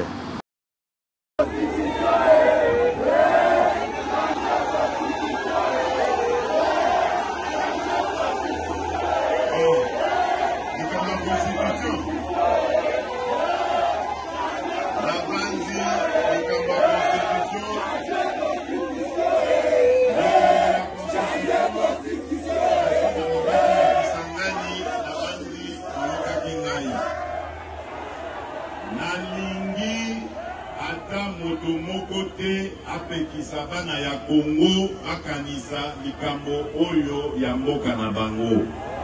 apekisa bana ya Congo akanisa likambo oyo ya mboka na bango.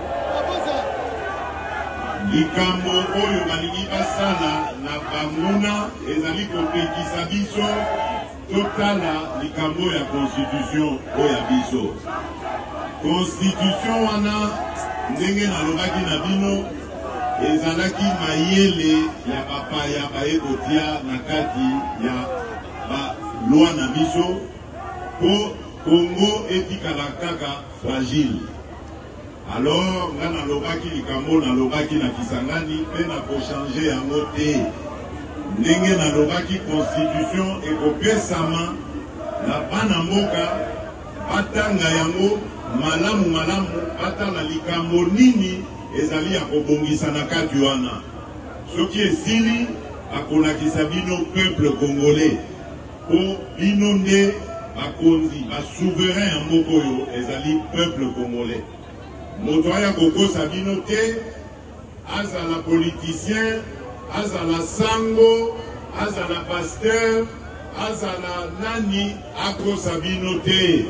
Likambo oyo balingi basala na banguna ezali kopekisa biso totala likambo ya constitution oyo ya biso. Constitution wana ndenge nalobaki na bino ezalaki mayele ya bapaya bayekotia na kati ya ba loi na biso po Congo etikala kaka fragile. Alors nga nalobaki likambo nalobaki na Kisangani pe na ko changer yango te. Ndenge nalobaki constitution ekopesama na bana mboka batanga yango malamu malamu batala likambo nini ezali ya kobongisa na kati wana. Soki esili akolakisa bino peuple congolais po bino nde bakonzi basouverain ya mboka oyo ezali peuple congolais. Moto aya kokosa bino te azala politicien azala sango azala pasteur azala nani akosa bino te.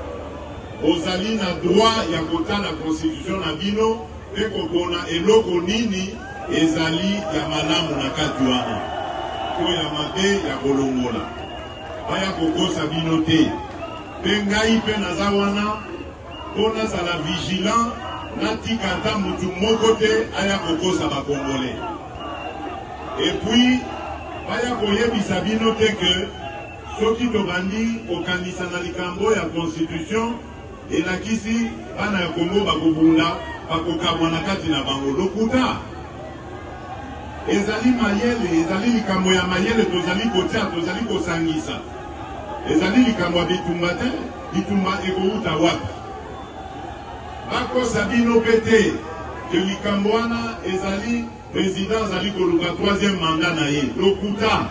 Ozali na droit ya kotala constitution na bino pe kokona eloko nini ezali ya malamu na kati wana to ya mabe ya kolongola. Aya kokosa bino te pe ngai pe naza wana mpo nazala vigilant natika ata mutu moko te aya kokosa bakongolais. Et puis baya koyebisa bino te ke soki tobandi kokanisa na likambo ya constitution elakisi bana ya Congo bakobunda bakokamwa na kati na bango lokuta. Ezali mayele ezali likambo ya mayele tozali kotia tozali kosangisa. Ezali likambo ya bitumba te bitumba ekouta wapi. Bakosa bino pete ke likambo wana ezali président azali koluka troisième mandat na ye lokuta.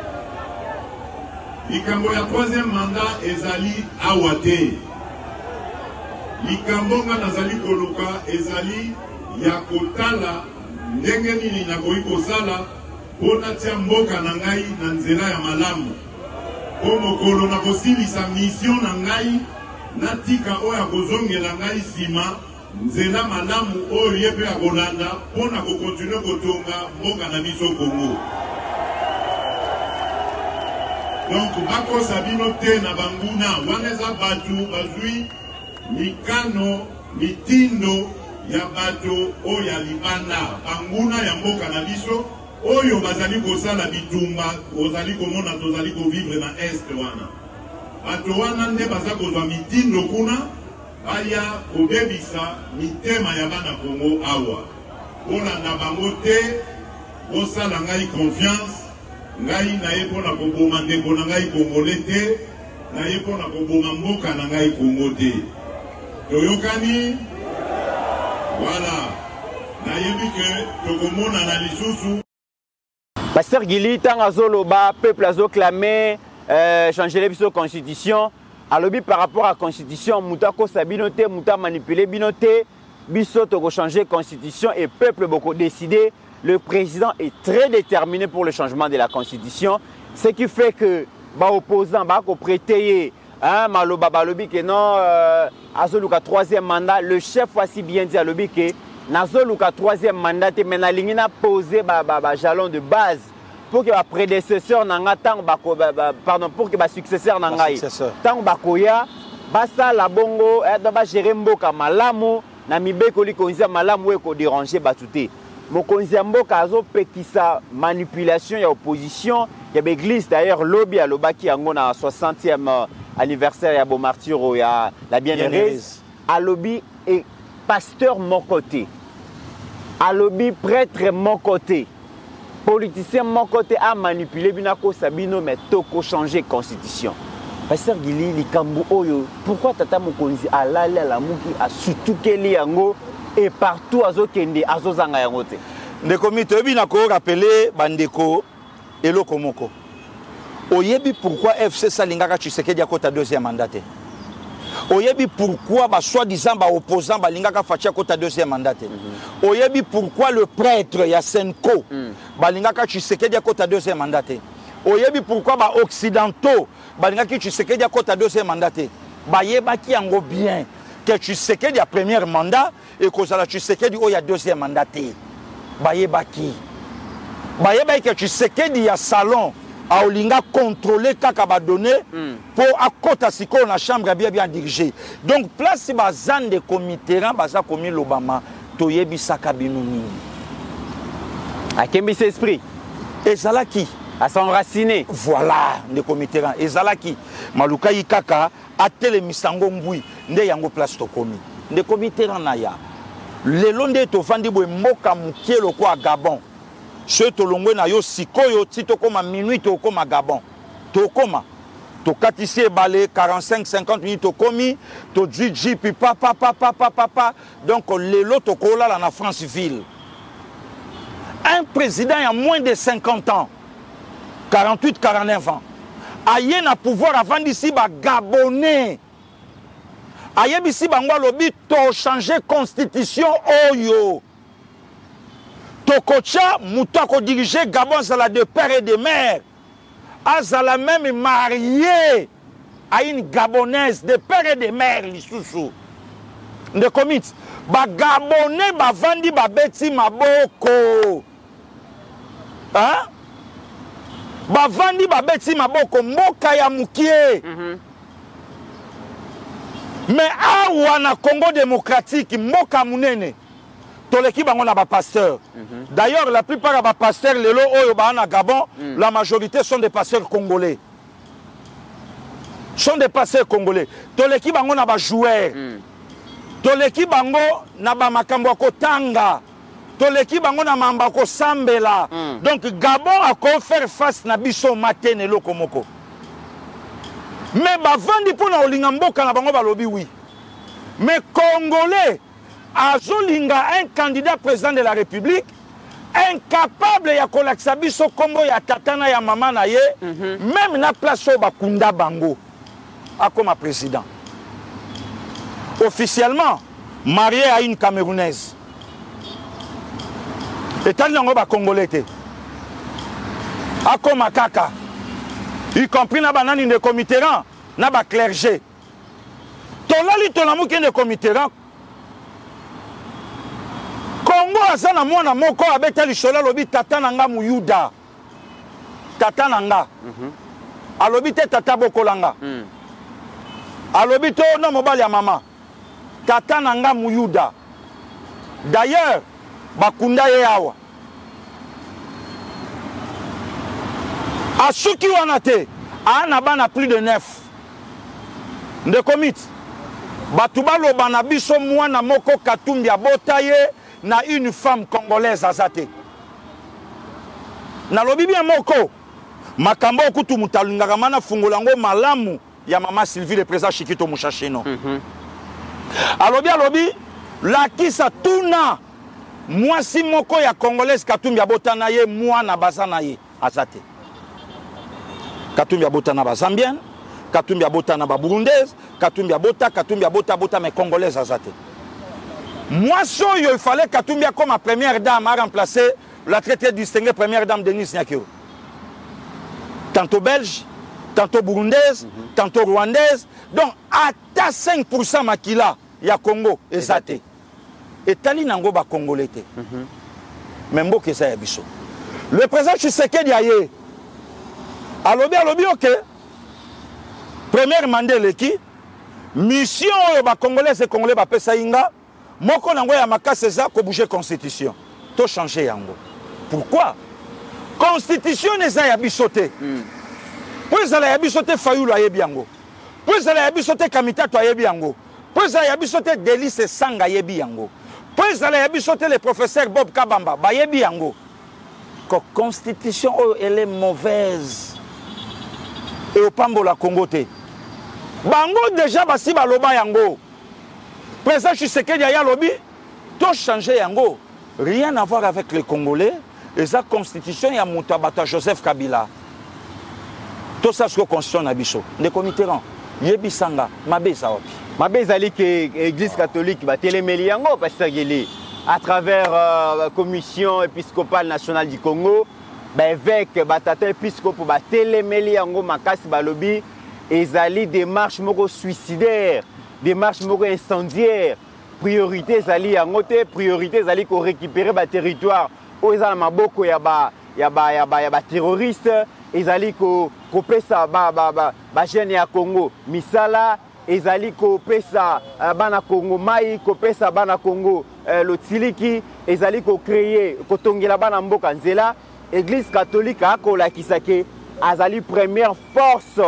Likambo ya troisième mandat ezali awa te. Likambo nga nazali koluka ezali ya kotala ndenge nini nakoki kosala mpo natia mboka na ngai na nzela ya malamu. Po mokolo na kosilisa mission na ngai natika oyo akozongela ngai nsima nzela malamu oyo ye mpe akolanda mpo na kokontinue kotonga mboka na biso Congo. Donc bakosa bino te na banguna wana eza bato bazwi mikano mitindo ya bato oyo ya libanda banguna ya mboka na biso oyo bazali kosala bitumba ozali komona tozali kovivre na este wana. Bato wana nde baza kozwa mitindo kuna baya kobebisa mitema ya bana Congo awa. Olanda bango te osala ngai confiance ngai naye mpona koboma ndeko na ngai Congolais te naye mpona koboma mboka na ngai Congo te. Toyokani voilà nayebi ke tokomona na lisusu. Pasteur Gili tanga zoloba peuple azo clamé euh, changer la constitution. Alors par rapport à la constitution, muta ko sabinote, muta manipuler binote, biso to changer constitution et peuple beaucoup décidé. Le président est très déterminé pour le changement de la constitution, ce qui fait que ba opposant ba ko prêter hein maloba balobi que non euh, azoluka troisième mandat, le chef voici bien dit alobi que nazoluka troisième mandat te mena lingina poser ba ba, ba jalon de base pour que ba prédécesseur nanga tant ba pardon pour que ba successeur nanga tant ba koya basa la bongo eh ba gérer mboka malamu na mibeko likonzia malamu eko déranger batuté mokonzi mboka azo pekisa manipulation ya opposition ya l'église d'ailleurs lobby à lobaki yango na soixantième anniversaire ya Beaumartiro ya la bien-aimée à lobby et pasteur mon côté à lobby prêtre mon côté politicien mon côté a manipulé binako sabino mais toko changer constitution pasteur Gili likambu oyo pourquoi tata mokonzi alali ala muki a sutukeli yango et partout azo kende azo zanga yango te ndeko mito binako rappeler bandeko eloko moko oyebi pourquoi F C salingaka Tshisekedi akota deuxième mandat te oyebi pourquoi ba soi-disant ba opposant balingaka fatia kota deuxième mandat te oyebi pourquoi le prêtre ya Senko balingaka Tshisekedi akota deuxième mandat te oyebi pourquoi ba occidentaux balingaka Tshisekedi akota deuxième mandat te bayebaki yango bien que Tshisekedi a premier mandat et que ça Tshisekedi o ya deuxième mandat te bayebaki bayebaki que Tshisekedi ya salon a olinga contrôler kaka ba donner pour akota siko na chambre bien bien dirigée donc place si bazan de comité ran baza komi lobama toyebi saka binuni akembi esprit ezalaki à s'enraciner voilà de comité ran ezalaki maluka yikaka atele misango mbui nde yango place to komi de comité ran na ya lelo nde to fandi bo mboka mukielo kwa Gabon ce tolongwe na yo sikoyo ti tokoma minuit tokoma Gabon tokoma to katisi balé quarante-cinq cinquante minutes tokomi to djiji pi papa papa papa papa donc lelo tokola la na France ville un président il y a moins de cinquante ans quarante-huit quarante-neuf ans aye na pouvoir avant d'ici ba gabonais aye bisi bango lobi to changer constitution oyo Tokocha Moutako diriger Gabon Zala de père et de mère. Azala même marié à une Gabonaise de père et de mère. Lissousou. De commit. Ba Gabonais ba vandi ba beti maboko. Hein? Ba vandi ba beti maboko. Mboka ya mukie. Mais awa na Congo démocratique. Mboka munene. Toleki bango na ba pasteur. D'ailleurs, la plupart des pasteurs, les lots au Gabon, mm. la majorité sont des pasteurs congolais. Sont des pasteurs congolais. Toleki bango na ba joueur. Toleki bango na ba makambo ko tanga. Toleki bango na mamba ko sambela. Donc Gabon a ko faire face na biso matene loko moko. Mais ba vandi pona olinga mboka na bango ba lobi oui. Mais congolais azolinga un candidat président de la République incapable ya kolakisa biso kombo ya tatana ya mama na ye mm -hmm. même na place au bakunda bango akoma président officiellement marié à une Camerounaise et tali nango ba congolais te akoma kaka y compris na banani de comité rang na ba clergé tolali tolamuki de comité rang Congo azana mwana moko abeta lishola lobi tata nanga muyuda tata nanga mm -hmm. alobi te tata bokolanga mm. alobi to no mobali ya mama tata nanga muyuda d'ailleurs bakunda ye awa asuki wana te ana bana plus de neuf de commit batu baloba na biso mwana moko katumbi abota ye na une femme congolaise azate na lobi bien moko makambo okutu mutalingaka mana fungolango malamu ya mama Sylvie le président Chikito Mushashino mm -hmm. alobi alobi la kisa tuna mwasi moko ya congolaise katumbi abota na ye mwana baza na ye azate katumbi abota na ba Zambienne katumbi abota na ba Burundaise katumbi abota katumbi abota abota mais congolaise azate. Moi, il fallait Katumbi comme ma première dame a remplacé la traité distinguée première dame Denise Nyakio. Tantôt belge, tantôt burundaise, mm-hmm. tantôt rwandaise. Donc, à cinq pour cent makila, il y a Congo, et Zate. Et tali nango ba congolais. Même beau que ça y a biso. Le président Tshisekedi aye. Alobi alobi ok. Première mandat leki. Mission oyo ba Congolais et Congolais ba pesa inga. Moko nango ya makase za ko bouger constitution. To changer yango. Pourquoi? Constitution neza ya bisote. Pour ça la ya bisote Fayulu ayebi yango. Pour ça la ya bisote Kamitato ayebi yango. Pour ça la ya bisote Delice Sanga ayebi yango. Pour ça la ya bisote le professeur Bob Kabamba ba ayebi yango. La constitution elle est mauvaise. Et au Pambo la Congo te. Bango déjà basi baloba yango. Président Tshisekedi aya lobi to changer yango. Rien à voir avec les Congolais. Et sa constitution ya Moutabata Joseph Kabila. Tout ça ce que constitution na biso. Ne committeront. Yebi sanga mabe sa opi. Mabe zali que l'église catholique ba télémeli yango pasteur Geli. À travers la euh, commission épiscopale nationale du Congo, évêque batata épiscope ba télémeli yango makasi balobi ezali démarche moko suicidaire, démarche moko incendiaire. Priorité zali yango te, priorité zali ko récupérer ba territoire o ezala maboko ya ba ya ba ya ba ya ba terroriste, ezali ko ko pesa ba ba ba ba jeune ya Congo misala, ezali ko pesa uh, bana Congo mai, ko pesa bana Congo uh, lotiliki, ezali ko créer ko tongela bana mboka nzela. Église catholique a ko la kisake azali première force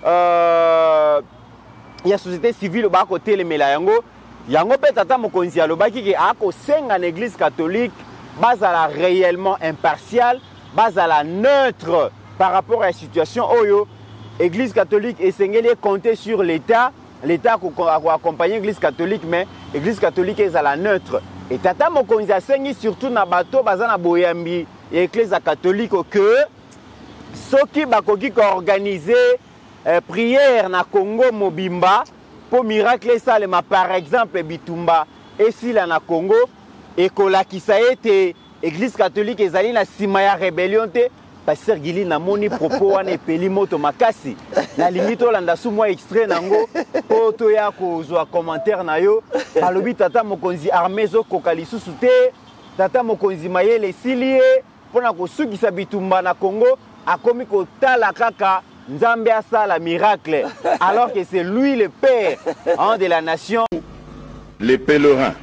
euh ya société civile ba ko telemela yango yango pe tata mokonzi alobaki ke a ko senga na église catholique bazala réellement impartial, bazala neutre par rapport à la situation oyo. Église catholique essengeli compter sur l'état. L'État a accompagné l'église catholique, mais l'église catholique est à la neutre. Et tata mokonzi asengi surtout na bato bazana boyambi l'église catholique que ceux qui bakoki ko organiser euh, prière na Congo mobimba pour miracle salema par exemple bitumba et si la na Congo et kola ki sa été église catholique ezali na sima ya rébellion te. Pasteur Gili na moni propos wana epeli moto makasi na limito landa sous moi extrait nango po to ya ko zo commentaire na yo balobi tata mokonzi armée zo kokali susu te tata mokonzi mayele silie pona ko sukisa bitumba na Congo akomi ko tala kaka nzambe asala miracle alors que c'est lui le père hein, de la nation. Les pèlerins,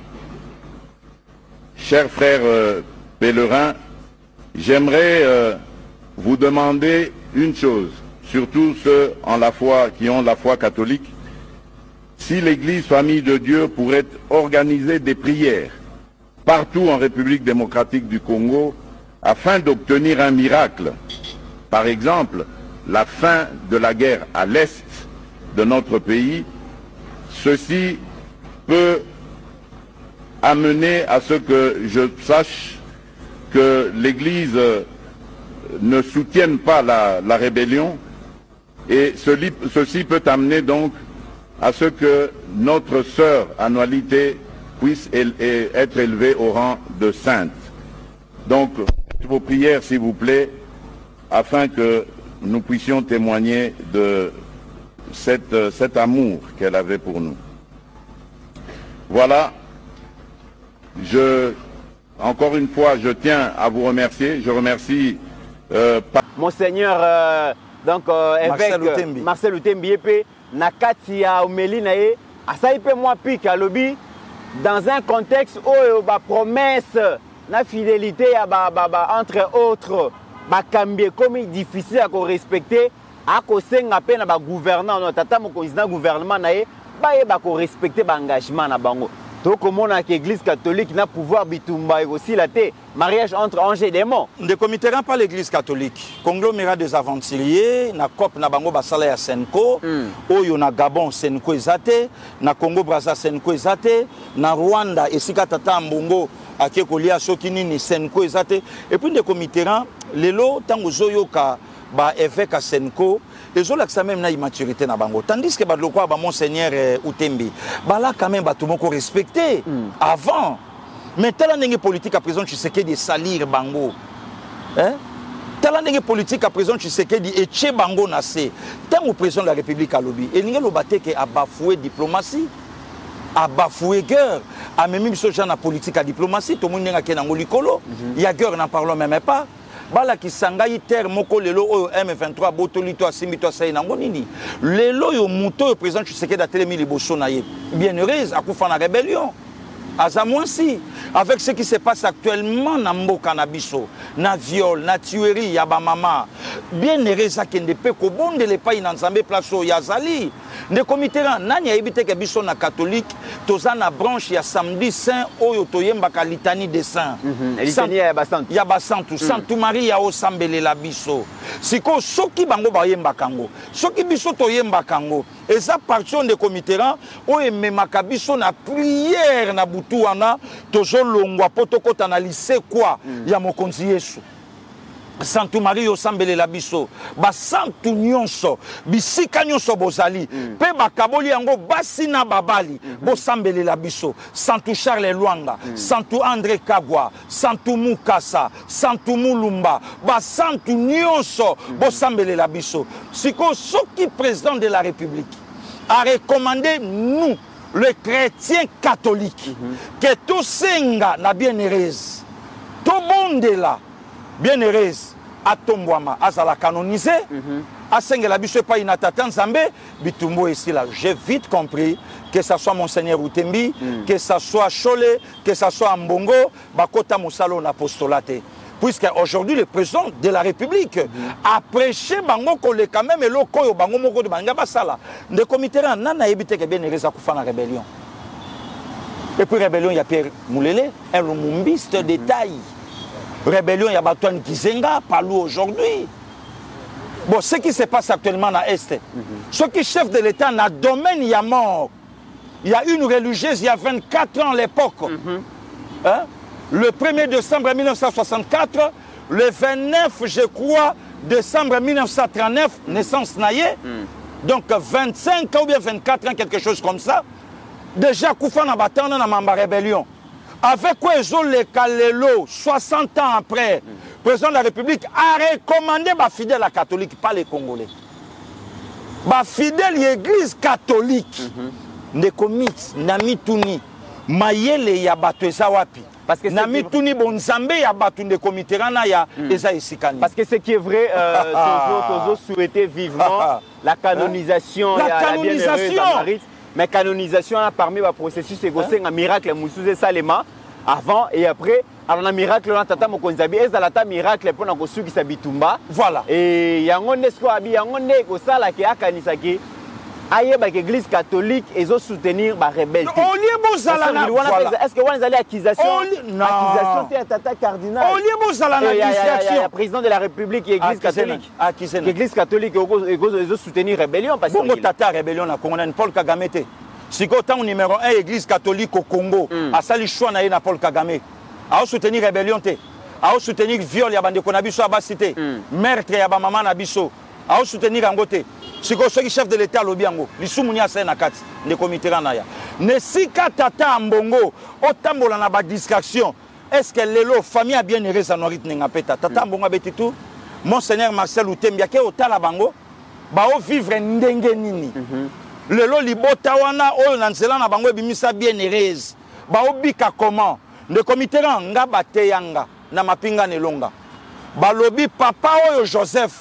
chers frères euh, pèlerins, j'aimerais euh, vous demander une chose, surtout ceux en la foi, qui ont la foi catholique, si l'Église Famille de Dieu pourrait organiser des prières partout en République démocratique du Congo afin d'obtenir un miracle. Par exemple, la fin de la guerre à l'est de notre pays, ceci peut amener à ce que je sache que l'Église ne soutiennent pas la, la rébellion et ceci, ceci peut amener donc à ce que notre sœur Annualité puisse éle, être élevée au rang de sainte. Donc, vos prières s'il vous plaît, afin que nous puissions témoigner de cette, cet amour qu'elle avait pour nous. Voilà, je, encore une fois, je tiens à vous remercier, je remercie Euh, Monseigneur euh, donc euh, évêque Marcel Utembi epé nakati ya omeli na ye asai pe moi pique alobi dans un contexte où ba promesse na fidélité ya ba, ba, ba entre autres ba kambie comme difficile à respecter a ko senga pe na ba gouvernant no tata mokonzi na gouvernement na ye ba ye ba ko respecter ba engagement na bango. Donc, comment l'Église catholique n'a pouvoir bitumba et aussi la té mariage entre anges et démons. Ne commetteront pas l'Église catholique. Conglomérat des aventuriers, na COP na bango basala ya Senko, mm. Oyo na Gabon Senko ezate, na Congo Brazza Senko ezate, na Rwanda esika tata mbongo ake kolia soki nini Senko ezate. Et puis ne commetteront lelo tango zoyoka ba évêque à Senko. Les autres ça même na immaturité na bango. Tandis que badloko ba monseigneur euh, Utembi, ba là quand même ba tout monde respecté mm. avant. Mais tel ndenge politique à présent tu sais que de salir bango. Hein? Tel ndenge politique à présent tu sais que de etche bango nassé. Tant au président de la République à lobby et ninga lobate que a bafoué diplomatie, a bafoué guerre, a même mis ce genre de politique à diplomatie, tout le monde n'a qu'un angolo. Il y a guerre n'en parlons même pas. bala kisangai terre moko lelo oyo M vingt-trois botoli to asimi to asai nango nini lelo yo muto yo président Tshisekedi atelemi liboso na ye bien heureuse akufa na rébellion Azamouansi, avec ce qui se passe actuellement dans Mboka na biso, na viol, na tuerie, ya ba mama, bien nereza kende pe ko bonde le pa inanzambe plaso ya zali. Ne comité nani ebite ke biso na catholique, toza na branche ya samedi saint oyo toyemba ka litanie des saints. Litanie ya basantu. Ya basantu, Santu Maria o sambele la biso. Siko soki bango ba yemba kango, soki biso toyemba kango, eza partion de comité oyo memaka biso na prière na butu wana tozo longwa potokota na lycée quoi ya mokonzi Yesu. Santu Maria osambele la biso ba santu nyonso bisika nyonso bozali pe bakaboli yango basi na babali bosambele la biso Santu Charles Lwanga Santu André Kagwa Santu Mukasa Santu Mulumba ba santu nyonso bosambele la biso siko soki président de la République a recommandé nous les chrétiens catholiques que tout senga na bien-heureuse tout monde là bien-heureuse atombwama azala canonisé asengela biso pa inatata nzambe bitumbo ici là j'ai vite compris que ça soit monseigneur Utembi que ça soit Chole que ça soit Mbongo bakota musalo na apostolate puisque aujourd'hui le président de la République a prêché bango kole quand même et lokoyo bango moko de banga basala de comité nana ebite ke bien reza kufa na rébellion et puis rébellion il y a Pierre Moulele un lumumbiste de taille. Rébellion, il y a Batoine Kizenga, Palou aujourd'hui. Bon, ce qui se passe actuellement dans l'Est, mm-hmm. ce qui est chef de l'État, dans le domaine, il y a mort. Il y a une religieuse, il y a vingt-quatre ans à l'époque. Mm-hmm. hein? Le premier décembre mille neuf cent soixante-quatre, le vingt-neuf, je crois, décembre mille neuf cent trente-neuf, naissance Naye. Mm. Donc vingt-cinq ans ou bien vingt-quatre ans, quelque chose comme ça. Déjà, Koufana Batana dans Mamba Rébellion. Avec quoi ils ont les Kalelo, soixante ans après, le mm. président de la République a recommandé les fidèles à catholique, pas les Congolais. Les fidèles de l'église catholique, ne commit, nami tuni, mayele ya batu eza wapi. Parce que nami tuni bonzambe ya batu de comité rana ya eza isikani. Parce que ce qui est vrai, euh, Tozo, Tozo souhaitait vivement la canonisation, la ya, canonisation. La mais canonisation parmi les processus c'est un miracle Moussouze Salema avant et après alors un miracle on tata mokonzabi et zalata miracle pour na kosuki sabitumba voilà et yango nesko abi yango ne ko sala ke akanisa ki ayeba que l'église catholique ezo soutenir ba rebelle au lieu bozala na voilà est-ce que on allait accusation accusation de tata cardinal au lieu bozala na accusation président de la République et église catholique l'église catholique ezo soutenir rébellion parce que bon tata rébellion na Congo na Paul Kagame te siko tant numéro un église catholique au Congo a sali choix na na Paul Kagame a soutenir rébellion te a soutenir viol ya bande konabiso abasité meurtre ya ba maman na biso a soutenir angote siko soki chef de l'état lobiango lisumunya sa na kati ne comité ranaya ne sika tata mbongo otambola na ba distraction est-ce que lelo famille a bien heureuse na rythme ngapeta tata mbongo abetitu monseigneur Marcel Utembi ke otala bango ba o vivre ndenge nini lelo libota wana oyo na nzela na bango ebimisa bien heureuse ba obika comment ne comité nga bateyanga na mapinga nelonga balobi papa oyo Joseph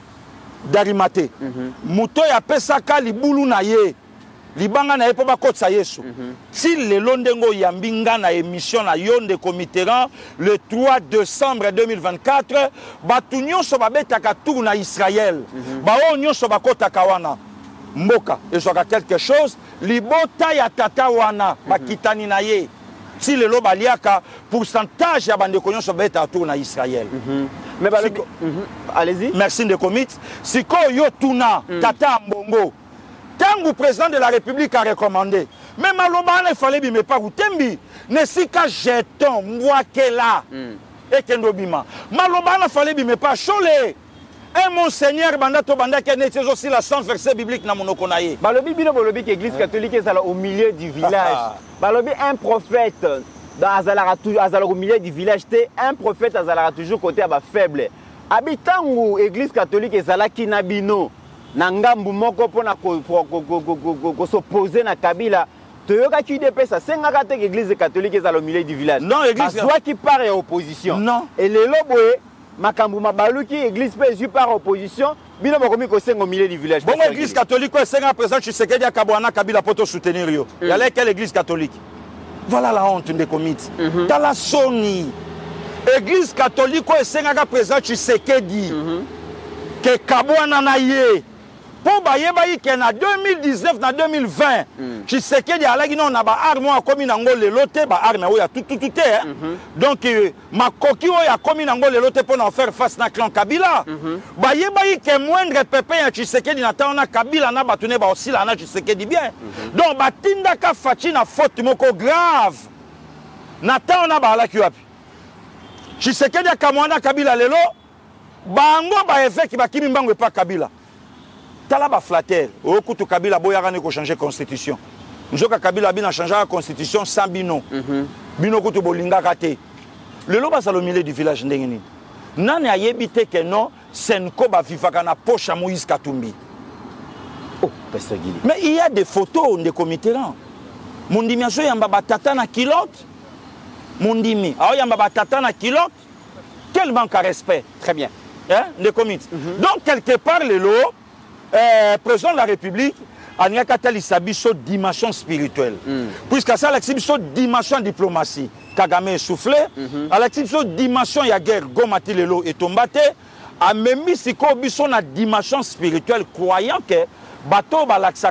Darimate muto ya pesaka libulu na ye libanga na ye po bakotsa Yesu si lelo ndengo yambinga na émission na yonde comité le trois décembre deux mille vingt-quatre batu nyonso babetaka tour na Israël ba o nyonso bakotaka wana mboka ezwaka quelque chose libota ya tata wana bakitani na ye si lelo baliaka pourcentage ya bandeko nyonso babetaka tour na Israël. Mais bah, Siko... mm -hmm. Allez-y. Merci de commit. Siko Yotuna, mm. Tata Mbongo. Tant que président de la République a recommandé. Même à l'Oban, il fallait bien pas vous tembi. Ne si ka jeton, moi que là. Et Kendobima. Maloban, il fallait bien pas Cholé. Et monseigneur Bandato Banda qui est aussi la cent versets bibliques dans mon okonaye. Balobi bino balobi que l'église catholique est au milieu du village. Balobi un prophète. Dans Azalara, au milieu du village, un prophète Azalara toujours côté à faible. Habitant ou église catholique et Zalaki Nabino, Nangambu Moko pour s'opposer à Kabila, Toyoka qui dépasse, c'est une église catholique est au milieu du village. Non, église soit qui part en opposition. Non. Et les lobos, makambu mabaluki église pe ezui par opposition bino bakomi kosenga au milieu du village. Bon église catholique c'est un président Tshisekedi à Kabwana Kabila poto soutenir yo. Il y a quelle église catholique? Voilà la honte des comités. Dans la Sony église catholique c'est un président Tshisekedi que Kabwana na ye. Pour baye que na deux mille dix-neuf na deux mille vingt Tshisekedi alaki non na ba arme a komi nango lelo te ba arme o ya tout tout tout donc makoki o ya komi nango lelo te pour faire face na clan Kabila baye baye que moindre pépé ya Tshisekedi na taona Kabila na batune ba aussi la na Tshisekedi bien donc batinda ka fachi na faute moko grave na taona ba alaki wapi Tshisekedi akamwana Kabila lelo bango ba évêque bakimi mbango pa Kabila tala ba flatter o kutu Kabila boyaka ne ko changer constitution nzoka Kabila bina changer la constitution sans bino bino kutu bolinga kate lelo ba salo milieu du village ndengeni nani ayebite que non senko ba vivaka na poche Moïse Katumbi. Oh pasteur Guili, mais il y a des photos de comité là mondimi aso yamba batata na kilote mondimi ayo yamba batata na kilote quel manque à respect. Très bien hein de comité donc quelque part lelo Euh, président de la République, il y a une dimension spirituelle. Mm. Puisque ça, il y a une dimension diplomatie. Kagame est soufflé. Il y a une dimension de guerre. Gomati Lelo est tombé. Même si il y a une dimension spirituelle, croyant que bateau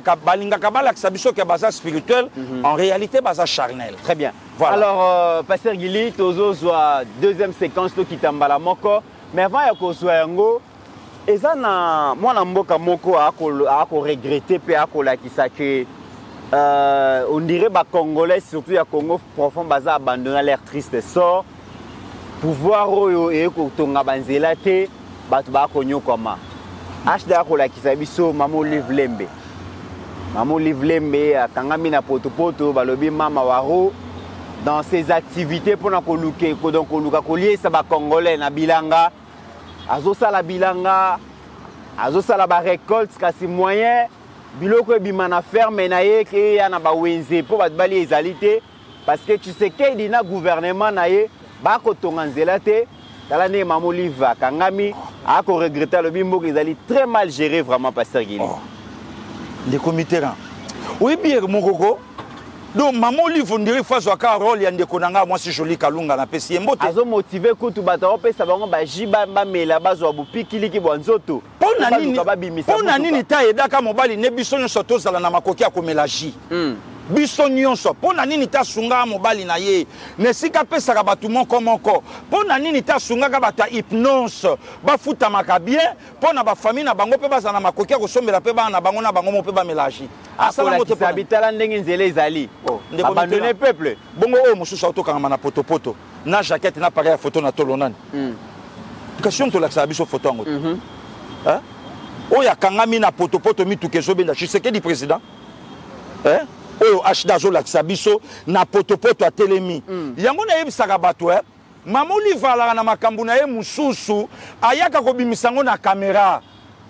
est spirituel, en réalité, c'est charnel. Très bien. Voilà. Alors, euh, Pasteur Guili, Tozo, deuxième séquence qui t'emballa moko. Mais avant, il y a et ça, moi, je suis regretté que on dirait que les Congolais, surtout les Congo profond, ont abandonné leur triste sort. Pouvoir et Kotonga Banzela, ils ont connu comment. H D A Maman Liv Lembe. Maman Liv Lembe, Kangami na poto poto, balobi Mama Waro, dans ses activités pour nous coluquer, donc coluka colier, ça va Congolais na bilanga. Azosala bilanga, azosala ba récolte kasi moyen biloko bimana ferme na ye ke ya na ba wenze po ba bali ezalité parce que tu sais que dina gouvernement na ye ba ko tonga nzela te tala ne mamoliva kangami a ko regretter le bimbo ezali très mal géré vraiment pasteur Guili. Les comités là. Oui bien mon gogo. Donc maman livre on dirait fois ka rôle ya ndeko nanga moi si joli kalunga na pesi mbote azo motiver kutu bato pesa bango ba jiba ba mela bazwa bupikili ki bonzoto pona nini pona nini ta edaka mobali ne biso nyonso tozala na makoki ya komela ji biso nyonso pona nini ta sunga mobali na ye ne sika pesa ka batu moko moko pona nini ta sunga ka bata hypnose ba futa makabien pona ba famille na bango pe bazana makoki ya kosombela pe bana bango na bango mo pe ba melaji asala moto pe habitala ndenge nzele ezali abandonner peuple bongo o mususu autokanga na poto poto na jaquette na pareil photo na tolonani question to la biso photo ngo hein o ya kangami na poto poto mituke so benda Tshisekedi président hein oyo ashida zo la biso na poto poto a telemi yango na yebisaka bato eh mama olivala na makambu na ye mususu ayaka ko bimisango na caméra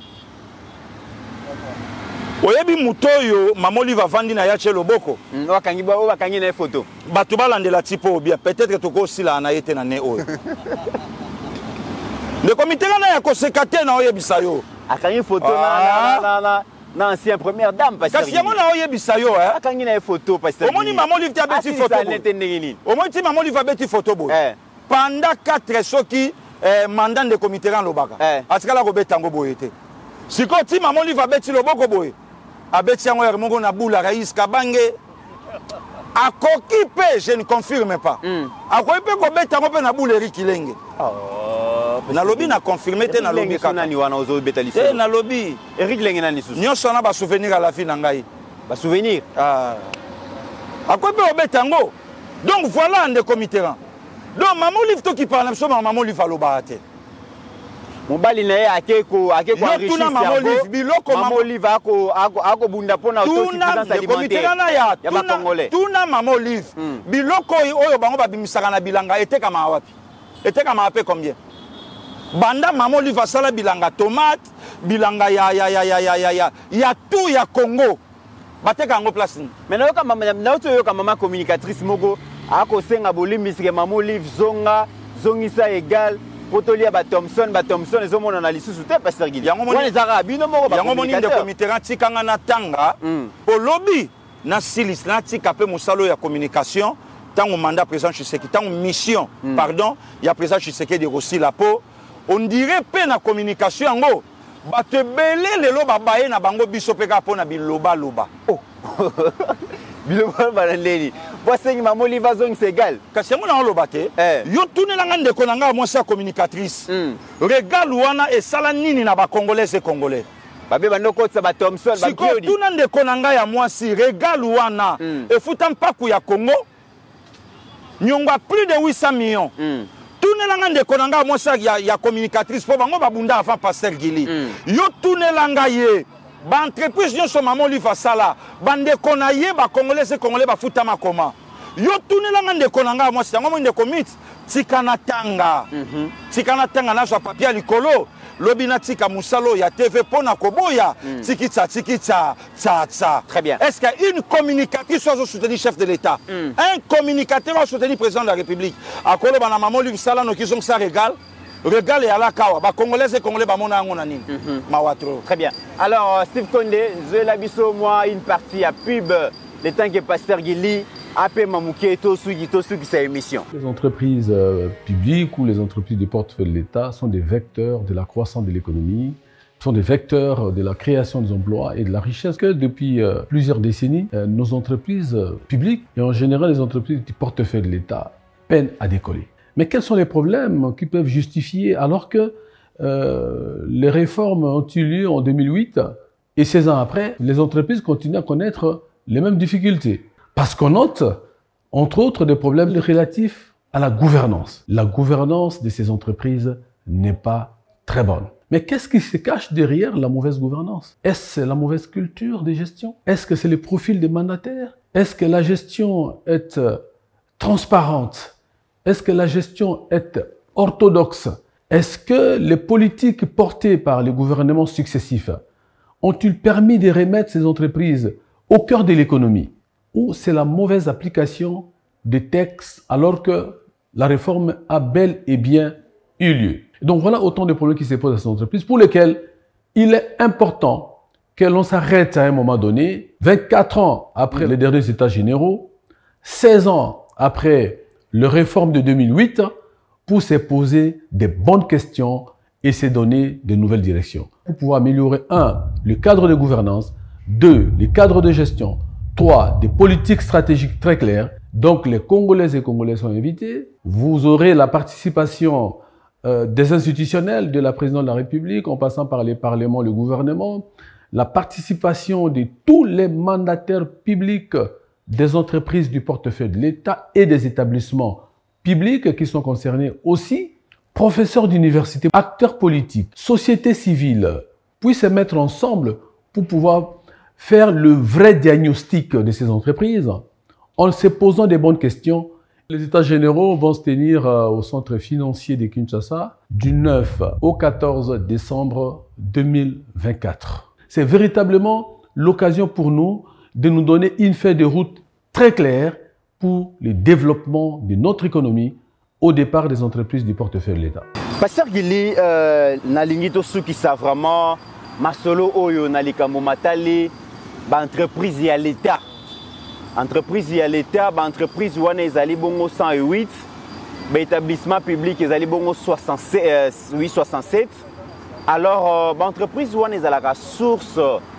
oyebi mutoyo mama oliva vandi na yache loboko wakangi ba wakangi na photo bato balandela tipo bien peut-être toko sila na yete na ne oyo le comité na ya kosekate na oyebisa yo akangi photo na na na na ancien première dame parce que kasi yango na oyebisa yo eh akangi na photo parce que omoni mama olive ti abeti photo omoni ti mama olive abeti photo bo pendant quatre soki mandat de comité ran lobaka atikala ko betango boyete siko ti mama olive abeti loboko boye abeti yango ya mongo na bula rais kabange akoki pe je ne confirme pas akoki pe ko betango pe na bula eri kilenge na lobby na confirmé te na lobby kaka nani wana ozo betali te na lobby Eric Lenge nani susu nyonso na ba souvenir à la fin na ngai ba souvenir ah akoy pe obetango donc voilà un des comités donc maman livre to qui parle so maman livre aloba te mobali na ye akeko akeko enrichir tuna maman livre biloko maman livre ako ako bunda pona autosuffisance alimentaire ya ba congolais tuna maman livre biloko oyo bango babimisaka na bilanga eteka ma wapi eteka ma ape combien banda mama olive sala bilanga tomate bilanga ya ya ya ya ya ya ya ya tout ya Congo bateka yango place ni mais na yoka mama na oto yoka mama communicatrice moko ako senga bolimbisike mama olive zonga zongisa égal potolia ba Thompson ba Thompson les hommes on a lisusu te Pasteur Guili yango moni les arabes bino moko ba yango moni de comité tikanga na tanga au lobby na silis na tika pe musalo ya communication tango mandat président Tshisekedi tango mission pardon ya président Tshisekedi aussi la peau on dirait pe na communication yango ba te belé lelo ba baye na bango biso pe ka pona biloba loba oh biloba baleli voici maman livazong c'est égal kasi yango na loba te yo tunela nga ndeko na nga moi sa communicatrice regal wana e sala nini na ba congolais et congolais babe bandoko tsa ba Thompson ba Kiodi tuna ndeko na nga ya moi si regal wana e futa mpaku ya Congo nyonga plus de huit cents millions tunela nga ndeko na nga moi sa ya, ya communicatrice po bango babunda avant Pasteur Guili yo tunela nga ye ba entreprise nyonso maman liva sala bande konaye ba congolais et congolais ba futama koma yo tunela nga ndeko na nga moi si yango ndeko mit tikana tanga tikana tanga na so papier likolo lobina tika musalo ya T V pona koboya tikitsa tikitsa tsa tsa très bien est-ce qu'une communicatrice soit soutenir chef de l'État un communicateur va soutenir président de la République akolo bana maman liva sala no kizong sa régal Regarde à la kawa, ba congolais et congolais ba mona ngona nini. Mawatro. Très bien. Alors Steve Condé, je l'abisso moi une partie à pub le temps que Pasteur Guili a fait mamouké to sugi to sugi sa émission. Les entreprises euh, publiques ou les entreprises de portefeuille de l'État sont des vecteurs de la croissance de l'économie, sont des vecteurs de la création des emplois et de la richesse que depuis euh, plusieurs décennies, euh, nos entreprises euh, publiques et en général les entreprises du portefeuille de l'État peinent à décoller. Mais quels sont les problèmes qui peuvent justifier alors que euh, les réformes ont eu lieu en deux mille huit et seize ans après, les entreprises continuent à connaître les mêmes difficultés? Parce qu'on note, entre autres, des problèmes relatifs à la gouvernance. La gouvernance de ces entreprises n'est pas très bonne. Mais qu'est-ce qui se cache derrière la mauvaise gouvernance? Est-ce la mauvaise culture de gestion? Est-ce que c'est le profil des mandataires? Est-ce que la gestion est transparente? Est-ce que la gestion est orthodoxe? Est-ce que les politiques portées par les gouvernements successifs ont-ils permis de remettre ces entreprises au cœur de l'économie? Ou c'est la mauvaise application des textes alors que la réforme a bel et bien eu lieu? Donc voilà autant de problèmes qui se posent à ces entreprises pour lesquels il est important que l'on s'arrête à un moment donné, vingt-quatre ans après les derniers états généraux, seize ans après la réforme de deux mille huit, pour se poser des bonnes questions et se donner de nouvelles directions. Pour pouvoir améliorer, un, le cadre de gouvernance, deux, le cadre de gestion, trois, des politiques stratégiques très claires. Donc les Congolais et Congolais sont invités. Vous aurez la participation euh, des institutionnels, de la présidente de la République, en passant par les parlements, le gouvernement, la participation de tous les mandataires publics des entreprises du portefeuille de l'État et des établissements publics qui sont concernés aussi, professeurs d'université, acteurs politiques, société civile, puissent se mettre ensemble pour pouvoir faire le vrai diagnostic de ces entreprises en se posant des bonnes questions. Les états généraux vont se tenir au centre financier de Kinshasa du neuf au quatorze décembre deux mille vingt-quatre. C'est véritablement l'occasion pour nous de nous donner une feuille de route très claire pour le développement de notre économie au départ des entreprises du portefeuille de l'État. Pasteur Guili, nalingi to suki sa vraiment masolo oyo nalikambo matali ba entreprise ya l'État. Entreprise ya l'État, ba entreprise wana ezali bongo cent huit, ba établissement public ezali bongo soixante-sept. Alors ba entreprise wana ezalaka source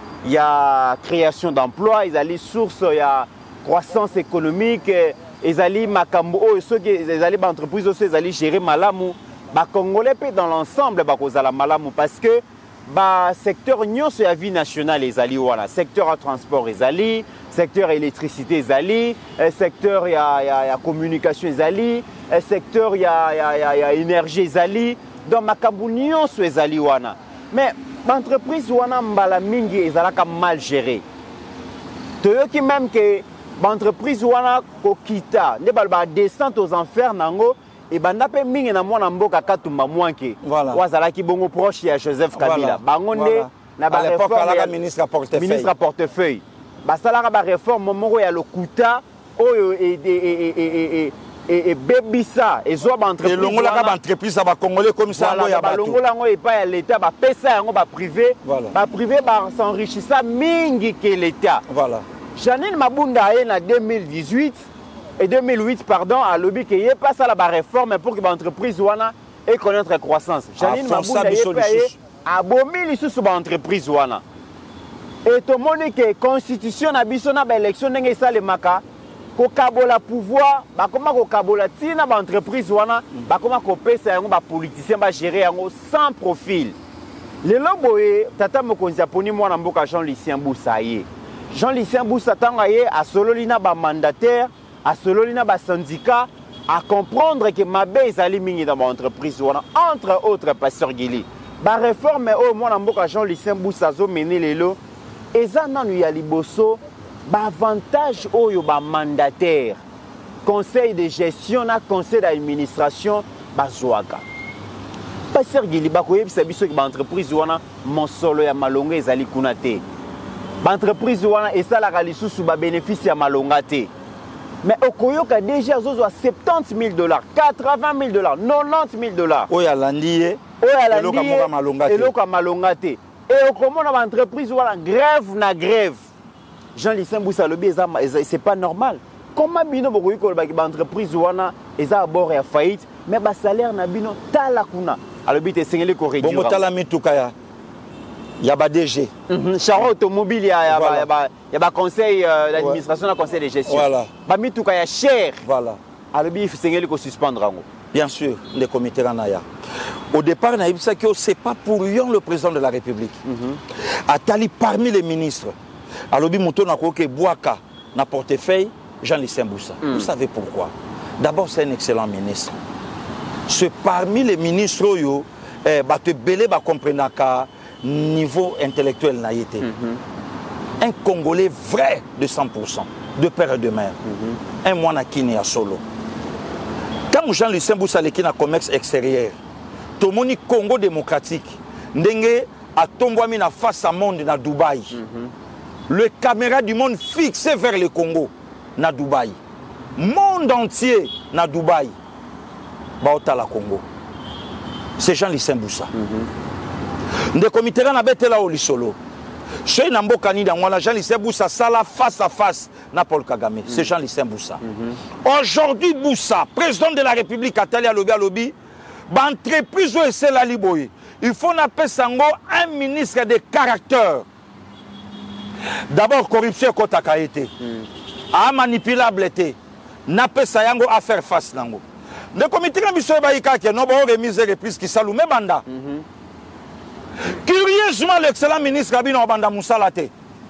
ya création d'emplois, ezali source ya croissance économique, ezali makambo oyo soki ezali ba entreprise oyo ezali gérer malamu, ba congolais pe dans l'ensemble ba kozala malamu parce que ba secteur nyonso ya vie nationale ezali wana, secteur ya transport ezali, secteur électricité ezali, secteur ya ya ya communication ezali, secteur ya ya ya, ya énergie ezali, donc makambo nyonso ezali wana. Mais l'entreprise wana mbala mingi ezalaka mal gérée. Toyoki même que l'entreprise wana kokita ne balba descente aux enfers nango et banda pe mingi na mwana mboka katumba mwanke. Voilà. Wazalaki bongo proche ya Joseph Kabila. Voilà. Bangonde voilà. Na ba réforme ya ministre à portefeuille. Ministre à portefeuille. Ba salaka ba réforme moko ya lokuta oyo et et et et et bebisa et zo ba entreprise. Et longola ka ba entreprise ba congolais comme ça ngo ya bato. Longola ngo et pas l'état ba pesa yango ba privé. Ba privé ba s'enrichissa mingi que l'état. Voilà. Janine Mabunda en deux mille dix-huit et deux mille huit pardon a lobby que y pas ça la ba réforme pour que ba entreprise wana et connaître croissance. Janine Mabunda y a bomi lisusu ba entreprise wana. Et tout le monde que constitution na biso na ba élection ndenge ça le maka. Ko kabola pouvoir ba koma ko kabola tina ba entreprise wana ba koma ko pesa yango ba politicien ba gérer yango sans profil. Le loboye tata mokonzi aponi mwana mboka Jean-Lucien Boussa ye. Jean-Lucien Boussa tanga ye a sololi na ba mandataire, a sololi na ba syndicat à comprendre que mabe ezali mingi dans ba entreprise wana entre autres Pasteur Gili. Ba réforme au mwana mboka Jean-Lucien Boussa zo mener lelo eza nanu ya liboso. Avantage au mandataire, conseil de gestion, conseil d'administration, bazouaka. Pasteur Gili bakoye bisabiso ki ba entreprise wana monsolo ya malonga ezali kuna te. Ba entreprise wana esalaka lisusu ba bénéfice ya malonga te. Mais okoyoka déjà zozo à soixante mille dollars, quatre-vingt mille dollars, quatre-vingt-dix mille dollars. Oya landiye, oya landiye, eloka malonga te. Et okomona ba entreprise wana grève na grève. Jean-Lucien Boussa lobi c'est pas normal. Comment bino bokoyi ko ba entreprise wana eza à bord ya faillite mais ba salaire na bino tala kuna. Alobi te sengeli ko réduire. Bongo tala mituka ya ya ba D G. Charo automobile ya ya ba ya ba ya ba conseil d'administration na conseil de gestion. Voilà. Ba mituka ya cher. Voilà. Alobi sengeli ko suspendre ngo. Bien sûr, les comités Ranaya. Au départ, on a dit que c'est pas pour rien le président de la République. Atali parmi les ministres. Alobi Mouton a croqué Bouaka na portefeuille Jean-Lucien Boussa. Mm. Vous savez pourquoi? D'abord, c'est un excellent ministre. C'est parmi les ministres yo eh, bah te belé bah comprendre qu'à niveau intellectuel n'a été. Mm -hmm. Un Congolais vrai de cent pour cent, de père et de mère. Mm -hmm. Un moine qui à solo. Quand Jean-Lucien Boussa est na commerce extérieur, tout le monde Congo démocratique, ndenge a tombé na face à monde na Dubaï. Mm -hmm. Le caméra du monde fixé vers le Congo, na Dubaï. Monde entier, na Dubaï. Baota la Congo. C'est Jean-Lucien Boussa. Nde comité na bete la olisolo. Chez Namboka ni dans Jean-Lucien Boussa, ça la face à face na Paul Kagame. C'est Jean-Lucien Boussa. Aujourd'hui, Boussa, président de la République, Atalia Lobi Alobi, ba entreprise ou c'est la Liboye. Il faut n'appeler sango un ministre de caractère. D'abord, corruption côté a été. A manipulable été. N'a pas ça yango à faire face nango. Le comité de mission baïka qui non bon remise et reprise qui salue même banda. Curieusement, l'excellent ministre Rabino Banda Moussalate.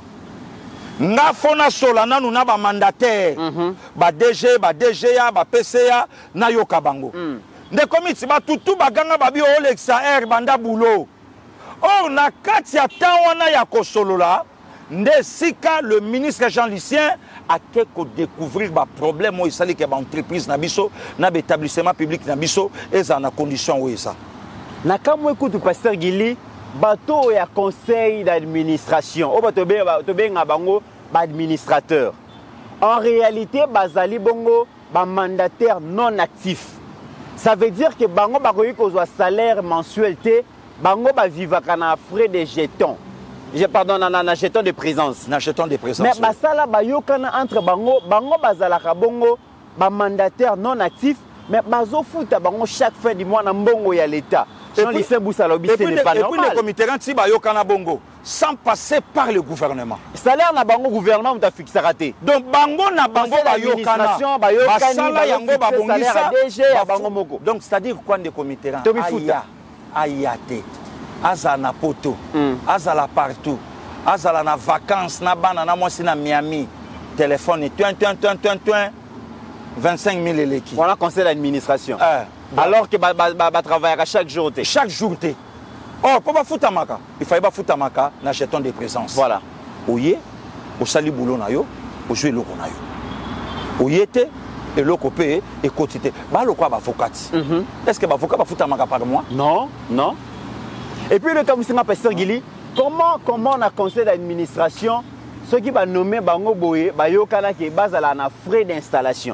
Nga fona sola nanu na ba mandataire. Ba D G, ba D G A, ba P C A na yoka bango. Le comité ba tutu ba ganga ba bi Olexa R banda boulot. Or na kati ya tawana ya kosolola. Ndesika le ministre Jean-Lucien a quelque découvrir ba problème où il s'allait que ba entreprise na biso na établissement public na biso et ça na condition où ça. Na kamo écoute Pasteur Gili bateau ya conseil d'administration. O bato be bato be ngabango ba administrateur. En réalité bazali bongo ba mandataire non actif. Ça veut dire que bango ba koyi ko zo salaire mensuel te bango ba vivaka na frais de jetons. Je pardon, na jeton de présence. Na jeton de présence. Mais basala bayokana entre bango, bango bazalaka bongo, ba mandataire non actif, mais bazo futa bango chaque fin du mois na mbongo ya l'état. Jean-Lucien Boussa lobi ce n'est pas normal. Et puis les comités ranti bayokana bongo sans passer par le gouvernement. Salaire na bango gouvernement ta fixé raté. Donc bango na bango bayokana. Basala yango babongisa D G ya bango moko. Donc c'est-à-dire quoi des comités ranti? Aya ayate. Azana poto, mm. Azala partout, Azala na vacances, na bana na moi si na Miami, téléphone, tuin, tuin, tuin, tuin, tuin, vingt-cinq mille éléki. Voilà conseil d'administration. Euh, bon. Alors que bah, bah, bah, bah, travailler chaque jour. Chaque jour. Oh, pour pas foutre maka, il fallait pas foutre maka, na jeton de présence. Voilà. Oye, au sali boulot na yo, au jouer loko na yo. Oye te, et loko paye, et quotité. Bah loko ba fokati. Est-ce que ba fokati ba foutre maka par mois? Non, non. Et puis le commissaire Pasteur Gili, comment comment on a conseil d'administration ceux qui va nommer bango boye ba yokana qui base à la frais d'installation.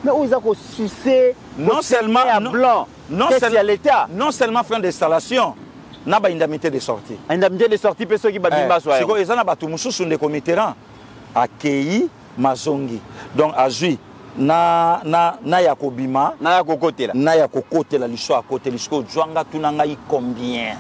mais où ils ont sucé non seulement non, blanc non seulement l'état non seulement frein d'installation na ba indemnité de sortie indemnité de sortie pe ceux qui ba bimba so siko ezana batu mususu ndeko mitterrand akei mazongi donc azui na na na ya kobima na ya kokotela na ya kokotela liso à côté liso zwanga tunanga i combien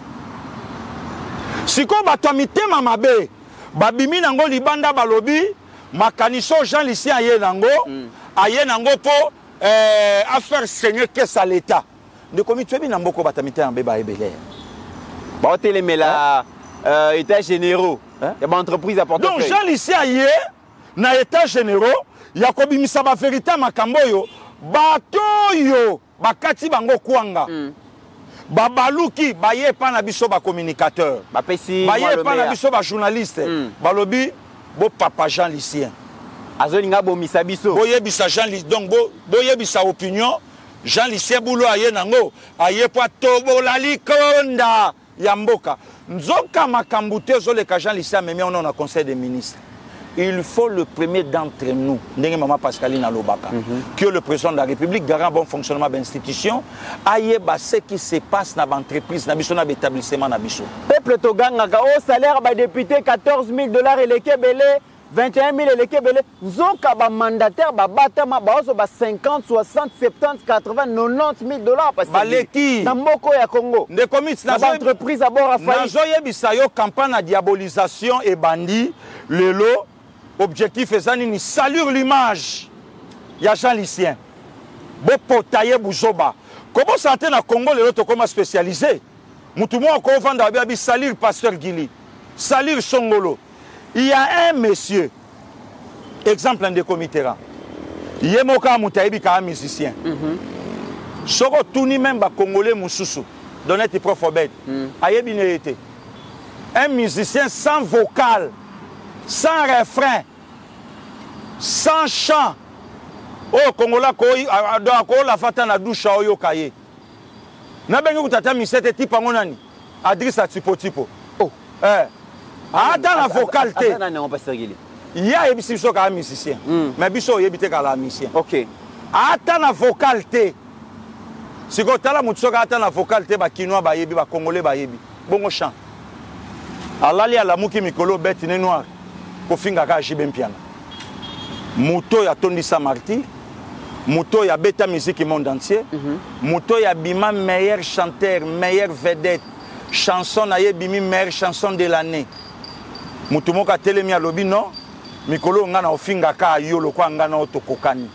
siko bato mitema mabe babimi nango libanda balobi makaniso Jean Lucien aye nango mm. aye nango po euh, à faire saigner caisse à l'état de comité bi namboko batamite en beba ebele ba hotelemela euh état généraux hein? Ya ba entreprise à portefeuille donc Jean Lucien aye na état généraux ya kobimisa ba vérité makambo yo bato yo bakati bango kwanga mm. babaluki baye pa na biso ba communicateur bapesi baye pa na biso ba journaliste mm. balobi bo papa Jean Lucien azolinga bomisa biso boyebisa Jean Lucien donc bo boyebisa opinion Jean Lucien bulo aye nango aye po tobola likonda ya mboka nzoka makambu te zoleka Jean Lucien memi on a conseil des ministres. Il faut le premier d'entre nous, Maman Pascaline Alobaka, mm -hmm. que le président de la République garant bon fonctionnement de l'institution, aïe ce qui se passe dans l'entreprise, dans l'établissement. Peuple Toganga, au salaire des députés quatorze mille dollars et les Kébélés, vingt et un mille et les Kébélés, Zoka ba mandataire, ba batama, ba cinquante, soixante, soixante-dix, quatre-vingts, quatre-vingt-dix mille dollars. Baleki. Dans Moko ya Congo. Des comités, dans l'entreprise à bord à faillite. Nazoye bisayo campagne de diabolisation et bandit, le lot. Objectif est de saluer l'image. Il y a Jean Lucien. Bopotaye Bouzoba. Comment ça a été dans le Congo, les autres comment spécialisé? Moutoumou a encore vendu salir Pasteur Gili. Salir Songolo. Il y a un monsieur. Exemple de Comitera. Il y a un Moutaïbi qui est un musicien. Soko Touni même ba Congolais Moussoussou. Donnez tes profs bêtes. Ayebi été. Un musicien sans vocal. Sans refrain, sans chant. Oh, Congola, ko la fata na douche oyo kaye. Na bengi kutata misete tipa ngonani. Adrissa tipo tipo. Oh, eh. Ata na vocal te. Ata na on pasteur Gili. Ya ebisi biso ka musicien. Mais biso yebite ka la musicien. OK. Ata na vocal te. Siko tala mutsoka ata na vocal te ba kinois ba yebi ba congolais ba yebi. Bongo chant. Alali ala muki mikolo bête ne noir. Kofinga ka jibe mpiana moto ya tondisa martyr moto ya beta musique monde entier mm -hmm. moto ya bima meilleur chanteur meilleure vedette chanson na ye bimi meilleure chanson de l'année moto moka telemi ya lobi non mikolo nga na ofinga ka yo lokwa nga na otokokani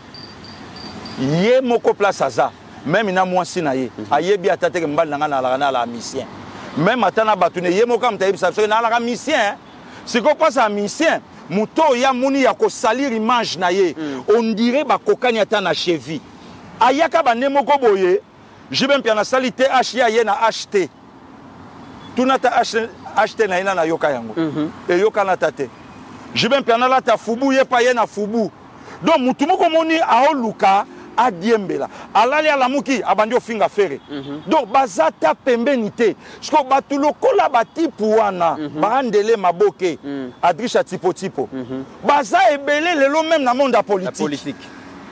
ye moko place aza même na mwasi na ye mm -hmm. ayebi atateke mbali na nga na la na la musicien même atana batune ye moko amtayebisa so na la musicien. Si on passe à musicien, Mouto ya mouni ya ko salir image na ye, on dirait ba kokani ata na cheville. Ayaka ba nemo ko boye, jibe mpia na salite H ya ye na acheter. Tunata acheter na ina na yoka yango. E yoka na tate. Jibe mpia na la ta fubu ye pa ye na fubu. Donc mutu moko moni a oluka a diembela. Alali ala muki abandi ofinga fere. Donc bazata pembenité. Sko batulo kola bati puana, barandele maboke, adrisha tipo tipo. Baza ebele lelo même na monde politique. politique.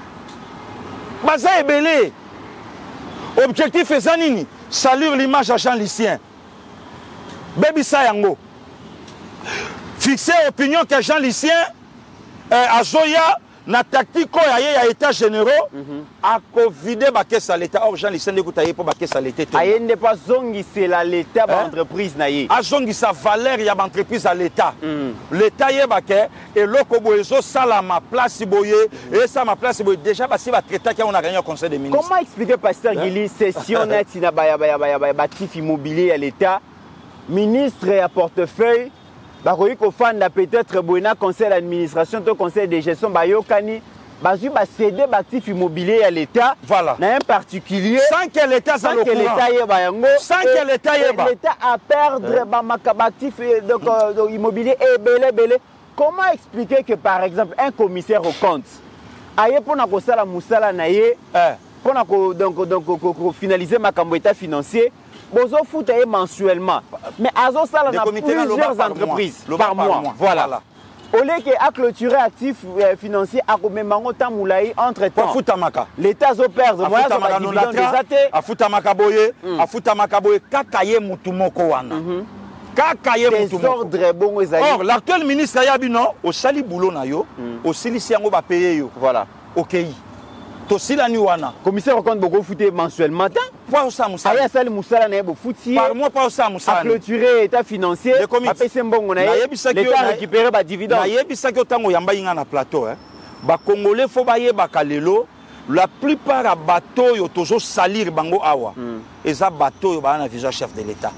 Baza ebele. Objectif ezanini, saluer l'image à Jean Lucien. Baby Sayango. Fixer opinion que Jean Lucien euh, à Zoya na tactique ya ya état généraux a covidé ba caisse à l'état. Or Jean Lucien ndekuta ye po ba caisse à l'état. Ayende pas zongi c'est la l'état ba entreprise na ye. A zongi sa valeur ya ba entreprise à l'état. L'état ye ba ke et loko boyezo sala ma place boye et ça ma place boye déjà ba si ba traiter qui on a gagné au conseil des ministres. Comment expliquer pasteur Gili session net na ba ya ba ya ba batif immobilier à l'état ministre à portefeuille bakoyi ko fanda peut-être boina conseil d'administration to conseil de gestion bayokani bazu ba céder actif immobilier à l'état voilà na un particulier sans que l'état sans que l'état yeba yango sans que l'état yeba l'état a perdre ba makabatif donc euh, immobilier et belé belé. Comment expliquer que par exemple un commissaire au compte aye pona ko sala musala na ye pona ko donc donc ko finaliser makambo état financier bozo foutaye mensuellement mais azo sala na plusieurs entreprises par mois, par mois. Voilà. Voilà au lieu que a clôturé actif euh, financier à Komemango Tamoulaï entre temps. L'État zo perdre moi ça va dividende des athées. Afutamaka boye, afutamaka boye kakaye mutu moko wana. Kakaye mutu moko. Désordre bon ezali. Or l'actuel ministre Yabino au sali boulot na yo, au silisi yango ba payer yo. Voilà. OK. Tosila ni wana. Commissaire compte beaucoup fouté mensuellement. Pas au Samusala. Aya sali musala na bo fouti. Par mois pas au Samusala. A clôturer état financier. A payer mbongo na ye. L'État récupérer ba dividende. Na yebisa ki otango yamba inga na plateau hein. Ba Congolais faut ba ye ba kalelo. La plupart à bateau yo tozo salir bango awa. Et ça bateau yo ba na visa chef de l'État.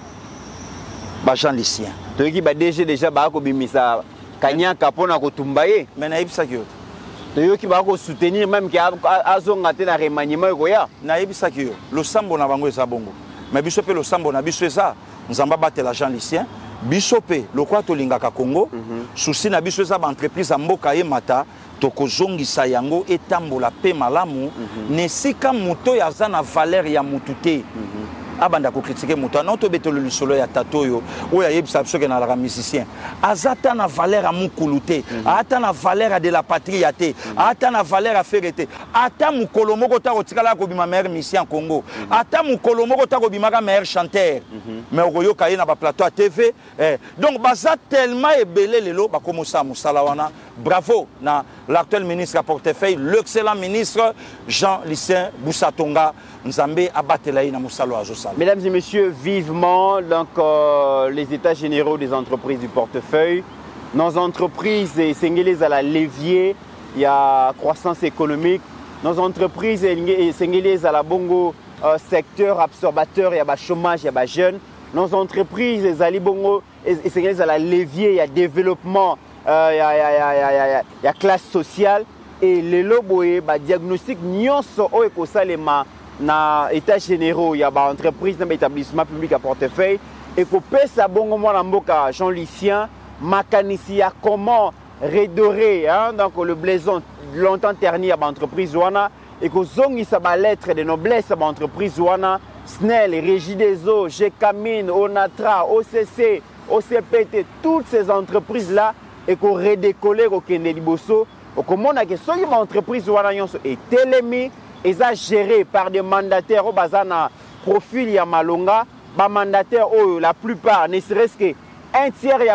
Ba Jean Lucien. To ki ba D G déjà ba ko bimisa kanyaka pona ko tumbaye. Mais na yebisa ki yo. Toyoki ba ko soutenir même ki azonga te na remaniement ko ya na yebisa ki yo lo sambo na bango eza bongo mais biso pe lo sambo na biso eza nzamba batela Jean Lucien biso pe lo kwa to lingaka Congo souci na biso eza ba entreprise mboka ye mata to kozongisa yango etambola pe malamu ne sika moto ya za na valeur ya mutute abanda ko critiquer moto non to betolo lisolo ya tatoyo oya yebisa biso ke na la musicien azata na valeur a mukulute ata na valeur de la patrie te ata na valeur a ferete ata mukolo moko ta kotikala ko bima meilleur musicien Congo ata mukolo moko ta ko bima ka meilleur chanteur mais okoyo kaye na ba plateau à T V donc baza tellement ebelé lelo ba komosa musala wana bravo na l'actuel ministre à portefeuille l'excellent ministre Jean Lucien Boussatonga Nzambe abatela na musalo azosala. Mesdames et messieurs, vivement donc euh, les états généraux des entreprises du portefeuille. Nos entreprises sénégalaises à la levier, il y a croissance économique. Nos entreprises sénégalaises à la bongo euh, secteur absorbateur, il y a chômage, il y a jeunes. Nos entreprises les bongo sénégalaises à la levier, il y a développement, euh, il y a, y a, y a, y a, y a classe sociale et les loboé, bah diagnostic nyonso o ekosalema na état généraux, il y a ba entreprise na établissement public à portefeuille et ko pesa bongo mwana mboka Jean Lucien makanisia comment redorer hein donc le blason longtemps terni à ba entreprise wana et ko zongisa ba lettre de noblesse à ba entreprise wana S N E L, Régie des eaux, Gécamine, Onatra, O C C, O C P T, toutes ces entreprises là et ko redécoller au Kende Liboso au komona que soki ba entreprise wana nyonso et télémi et ça géré par des mandataires au bazana profil ya malonga ba mandataires oh, la plupart ne serait-ce que un tiers ya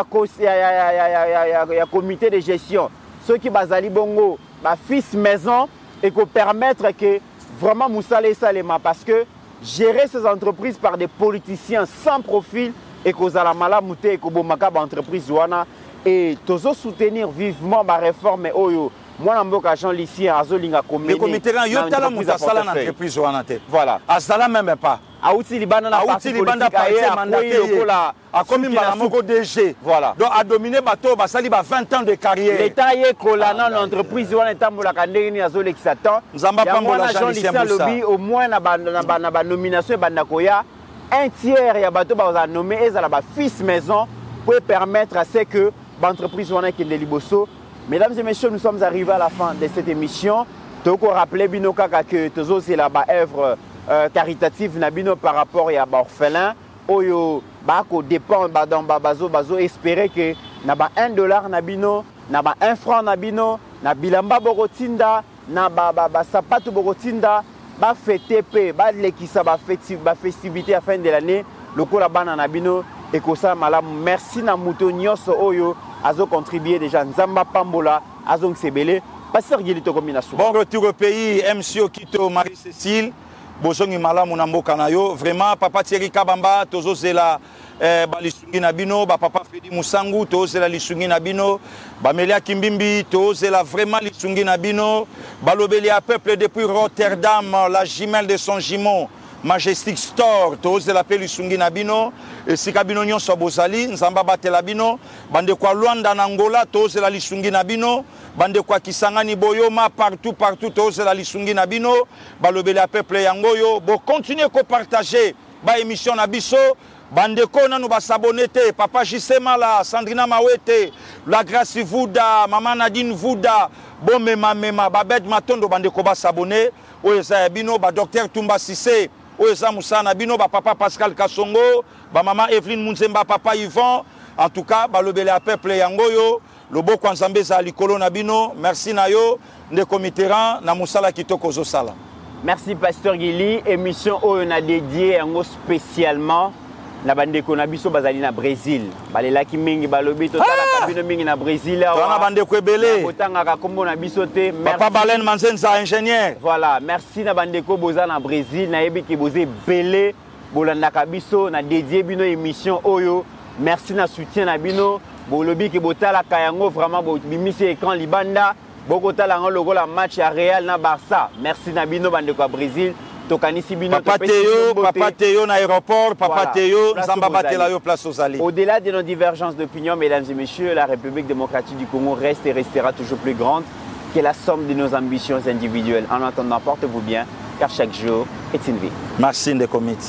ya comité de gestion ceux qui bazali bongo ba fils maison et qu'on permettre que vraiment Moussale Salema parce que gérer ces entreprises par des politiciens sans profil et qu'on a la malamouté et qu'on bomaka ba entreprise wana et tozo soutenir vivement ma réforme oyo. Moi, je Jean Lucien, Azolinga Komene. Le comité a yo tala muta sala na entreprise wana te. Voilà. Azala même pas. Aouti libana na parti politique aye mandaté là. A commis malamoko D G. Voilà. Donc a dominé bateau basali ba vingt ans de carrière. L'État yé kolana l'entreprise wana tambola kandenge ni azo l'exatant. Nzamba pambola Jean Lucien lobby au moins na ba na ba na ba nomination bandakoya un tiers ya bateau ba nommé ezala ba fils maison pour permettre à ce que l'entreprise wana qui est Liboso. Mesdames et messieurs, nous sommes arrivés à la fin de cette émission. Toko rappeler bino kaka que tozo c'est la ba œuvre euh, caritative nabino par rapport à ba orphelin. Oyo ba ko dépend ba dans ba bazo bazo espérer que na ba un dollar nabino, na ba un franc nabino, na bilamba borotinda, na ba ba, ba sapato borotinda, ba fêter pe, ba lekisa ba festivité ba festivité à fin de l'année. Loko la bana nabino et ko ça malam merci na muto nyonso oyo azo contribué déjà Nzamba Pambola azo Nsebele pasteur Gilito combination. Bon retour au pays M C Okito Marie Cécile bozongi malamu na mboka na yo vraiment papa Thierry Kabamba tozo zela eh, ba lisungi na bino ba papa Freddy Musangu tozo zela lisungi na bino ba Melia Kimbimbi tozo zela vraiment lisungi na bino balobeli à peuple depuis Rotterdam la jumelle de son jumeau Majestic Store, tous de la Pelusungi Nabino, et si Kabino Nyon Sobosali, Nzamba Batelabino, Bande kwa Luanda Nangola, tous de la Lisungi Nabino, Bande kwa Kisangani Boyoma, partout, partout, tous de la Lisungi Nabino, Balobele à peuple Yangoyo, bon, continuez à partager, ba émission Nabiso, Bande Kona nous va s'abonner, Papa Jisemala, Sandrina Mawete, La Grâce Vouda, Maman Nadine Vouda, bon, Mema Mema, Babette Matondo, Bande Koba s'abonner, Oeza Bino, ba Docteur Tumba Sissé, Oeza Moussa Nabino, ba papa Pascal Kassongo, ba maman Evelyne Mounzemba, papa Yvon, en tout cas, ba lobele à peuple Yangoyo, loboko nzambe za likolo na bino. Merci na yo ndeko Mitterrand na musala kitoko zosala. Merci Pasteur Gili. Émission oyo na dédié yango spécialement na bandeko na biso bazali na Brésil. Balelaki mingi balobi to tala kabino mingi na Brésil awa. Na bandeko ebele. Kotanga ka kombo na biso te. Papa Balen Manzenza ingénieur. Voilà, merci na bandeko boza na Brésil na yebi ki boze belé bolanda ka biso na dédié bino émission oyo. Merci na soutien na bino. Bolobi ki botala kayango vraiment bo bimisi écran libanda. Bokotala ngo logo la match à Real na Barça. Merci na bino bandeko à Brésil. Papa Théo, Papa Théo na aéroport, Papa voilà. Théo, Zamba Batela yo place aux allées. Au-delà de nos divergences d'opinion, mesdames et messieurs, la République démocratique du Congo reste et restera toujours plus grande que la somme de nos ambitions individuelles. En attendant, portez-vous bien, car chaque jour est une vie. Merci de comité.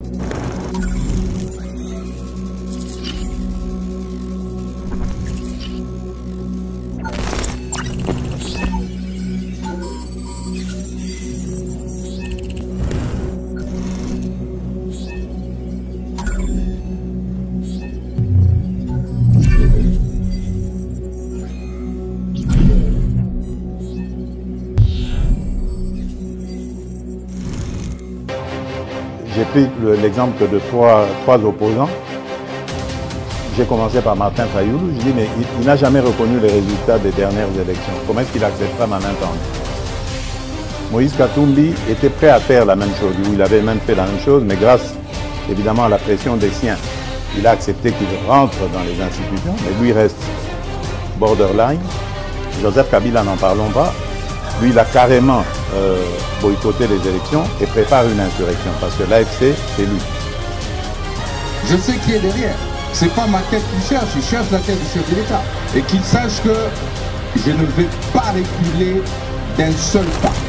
J'ai pris l'exemple de trois, trois opposants. J'ai commencé par Martin Fayoulou. Je dis, mais il, il n'a jamais reconnu les résultats des dernières élections. Comment est-ce qu'il acceptera ma main tendue? Moïse Katumbi était prêt à faire la même chose. Il avait même fait la même chose, mais grâce évidemment à la pression des siens, il a accepté qu'il rentre dans les institutions, mais lui reste borderline. Joseph Kabila, n'en parlons pas. Lui, il a carrément euh, boycotté les élections et prépare une insurrection parce que l'A F C, c'est lui. Je sais qui est derrière. C'est pas ma tête qu'il cherche, il cherche la tête du chef de l'État. Et qu'il sache que je ne vais pas reculer d'un seul pas.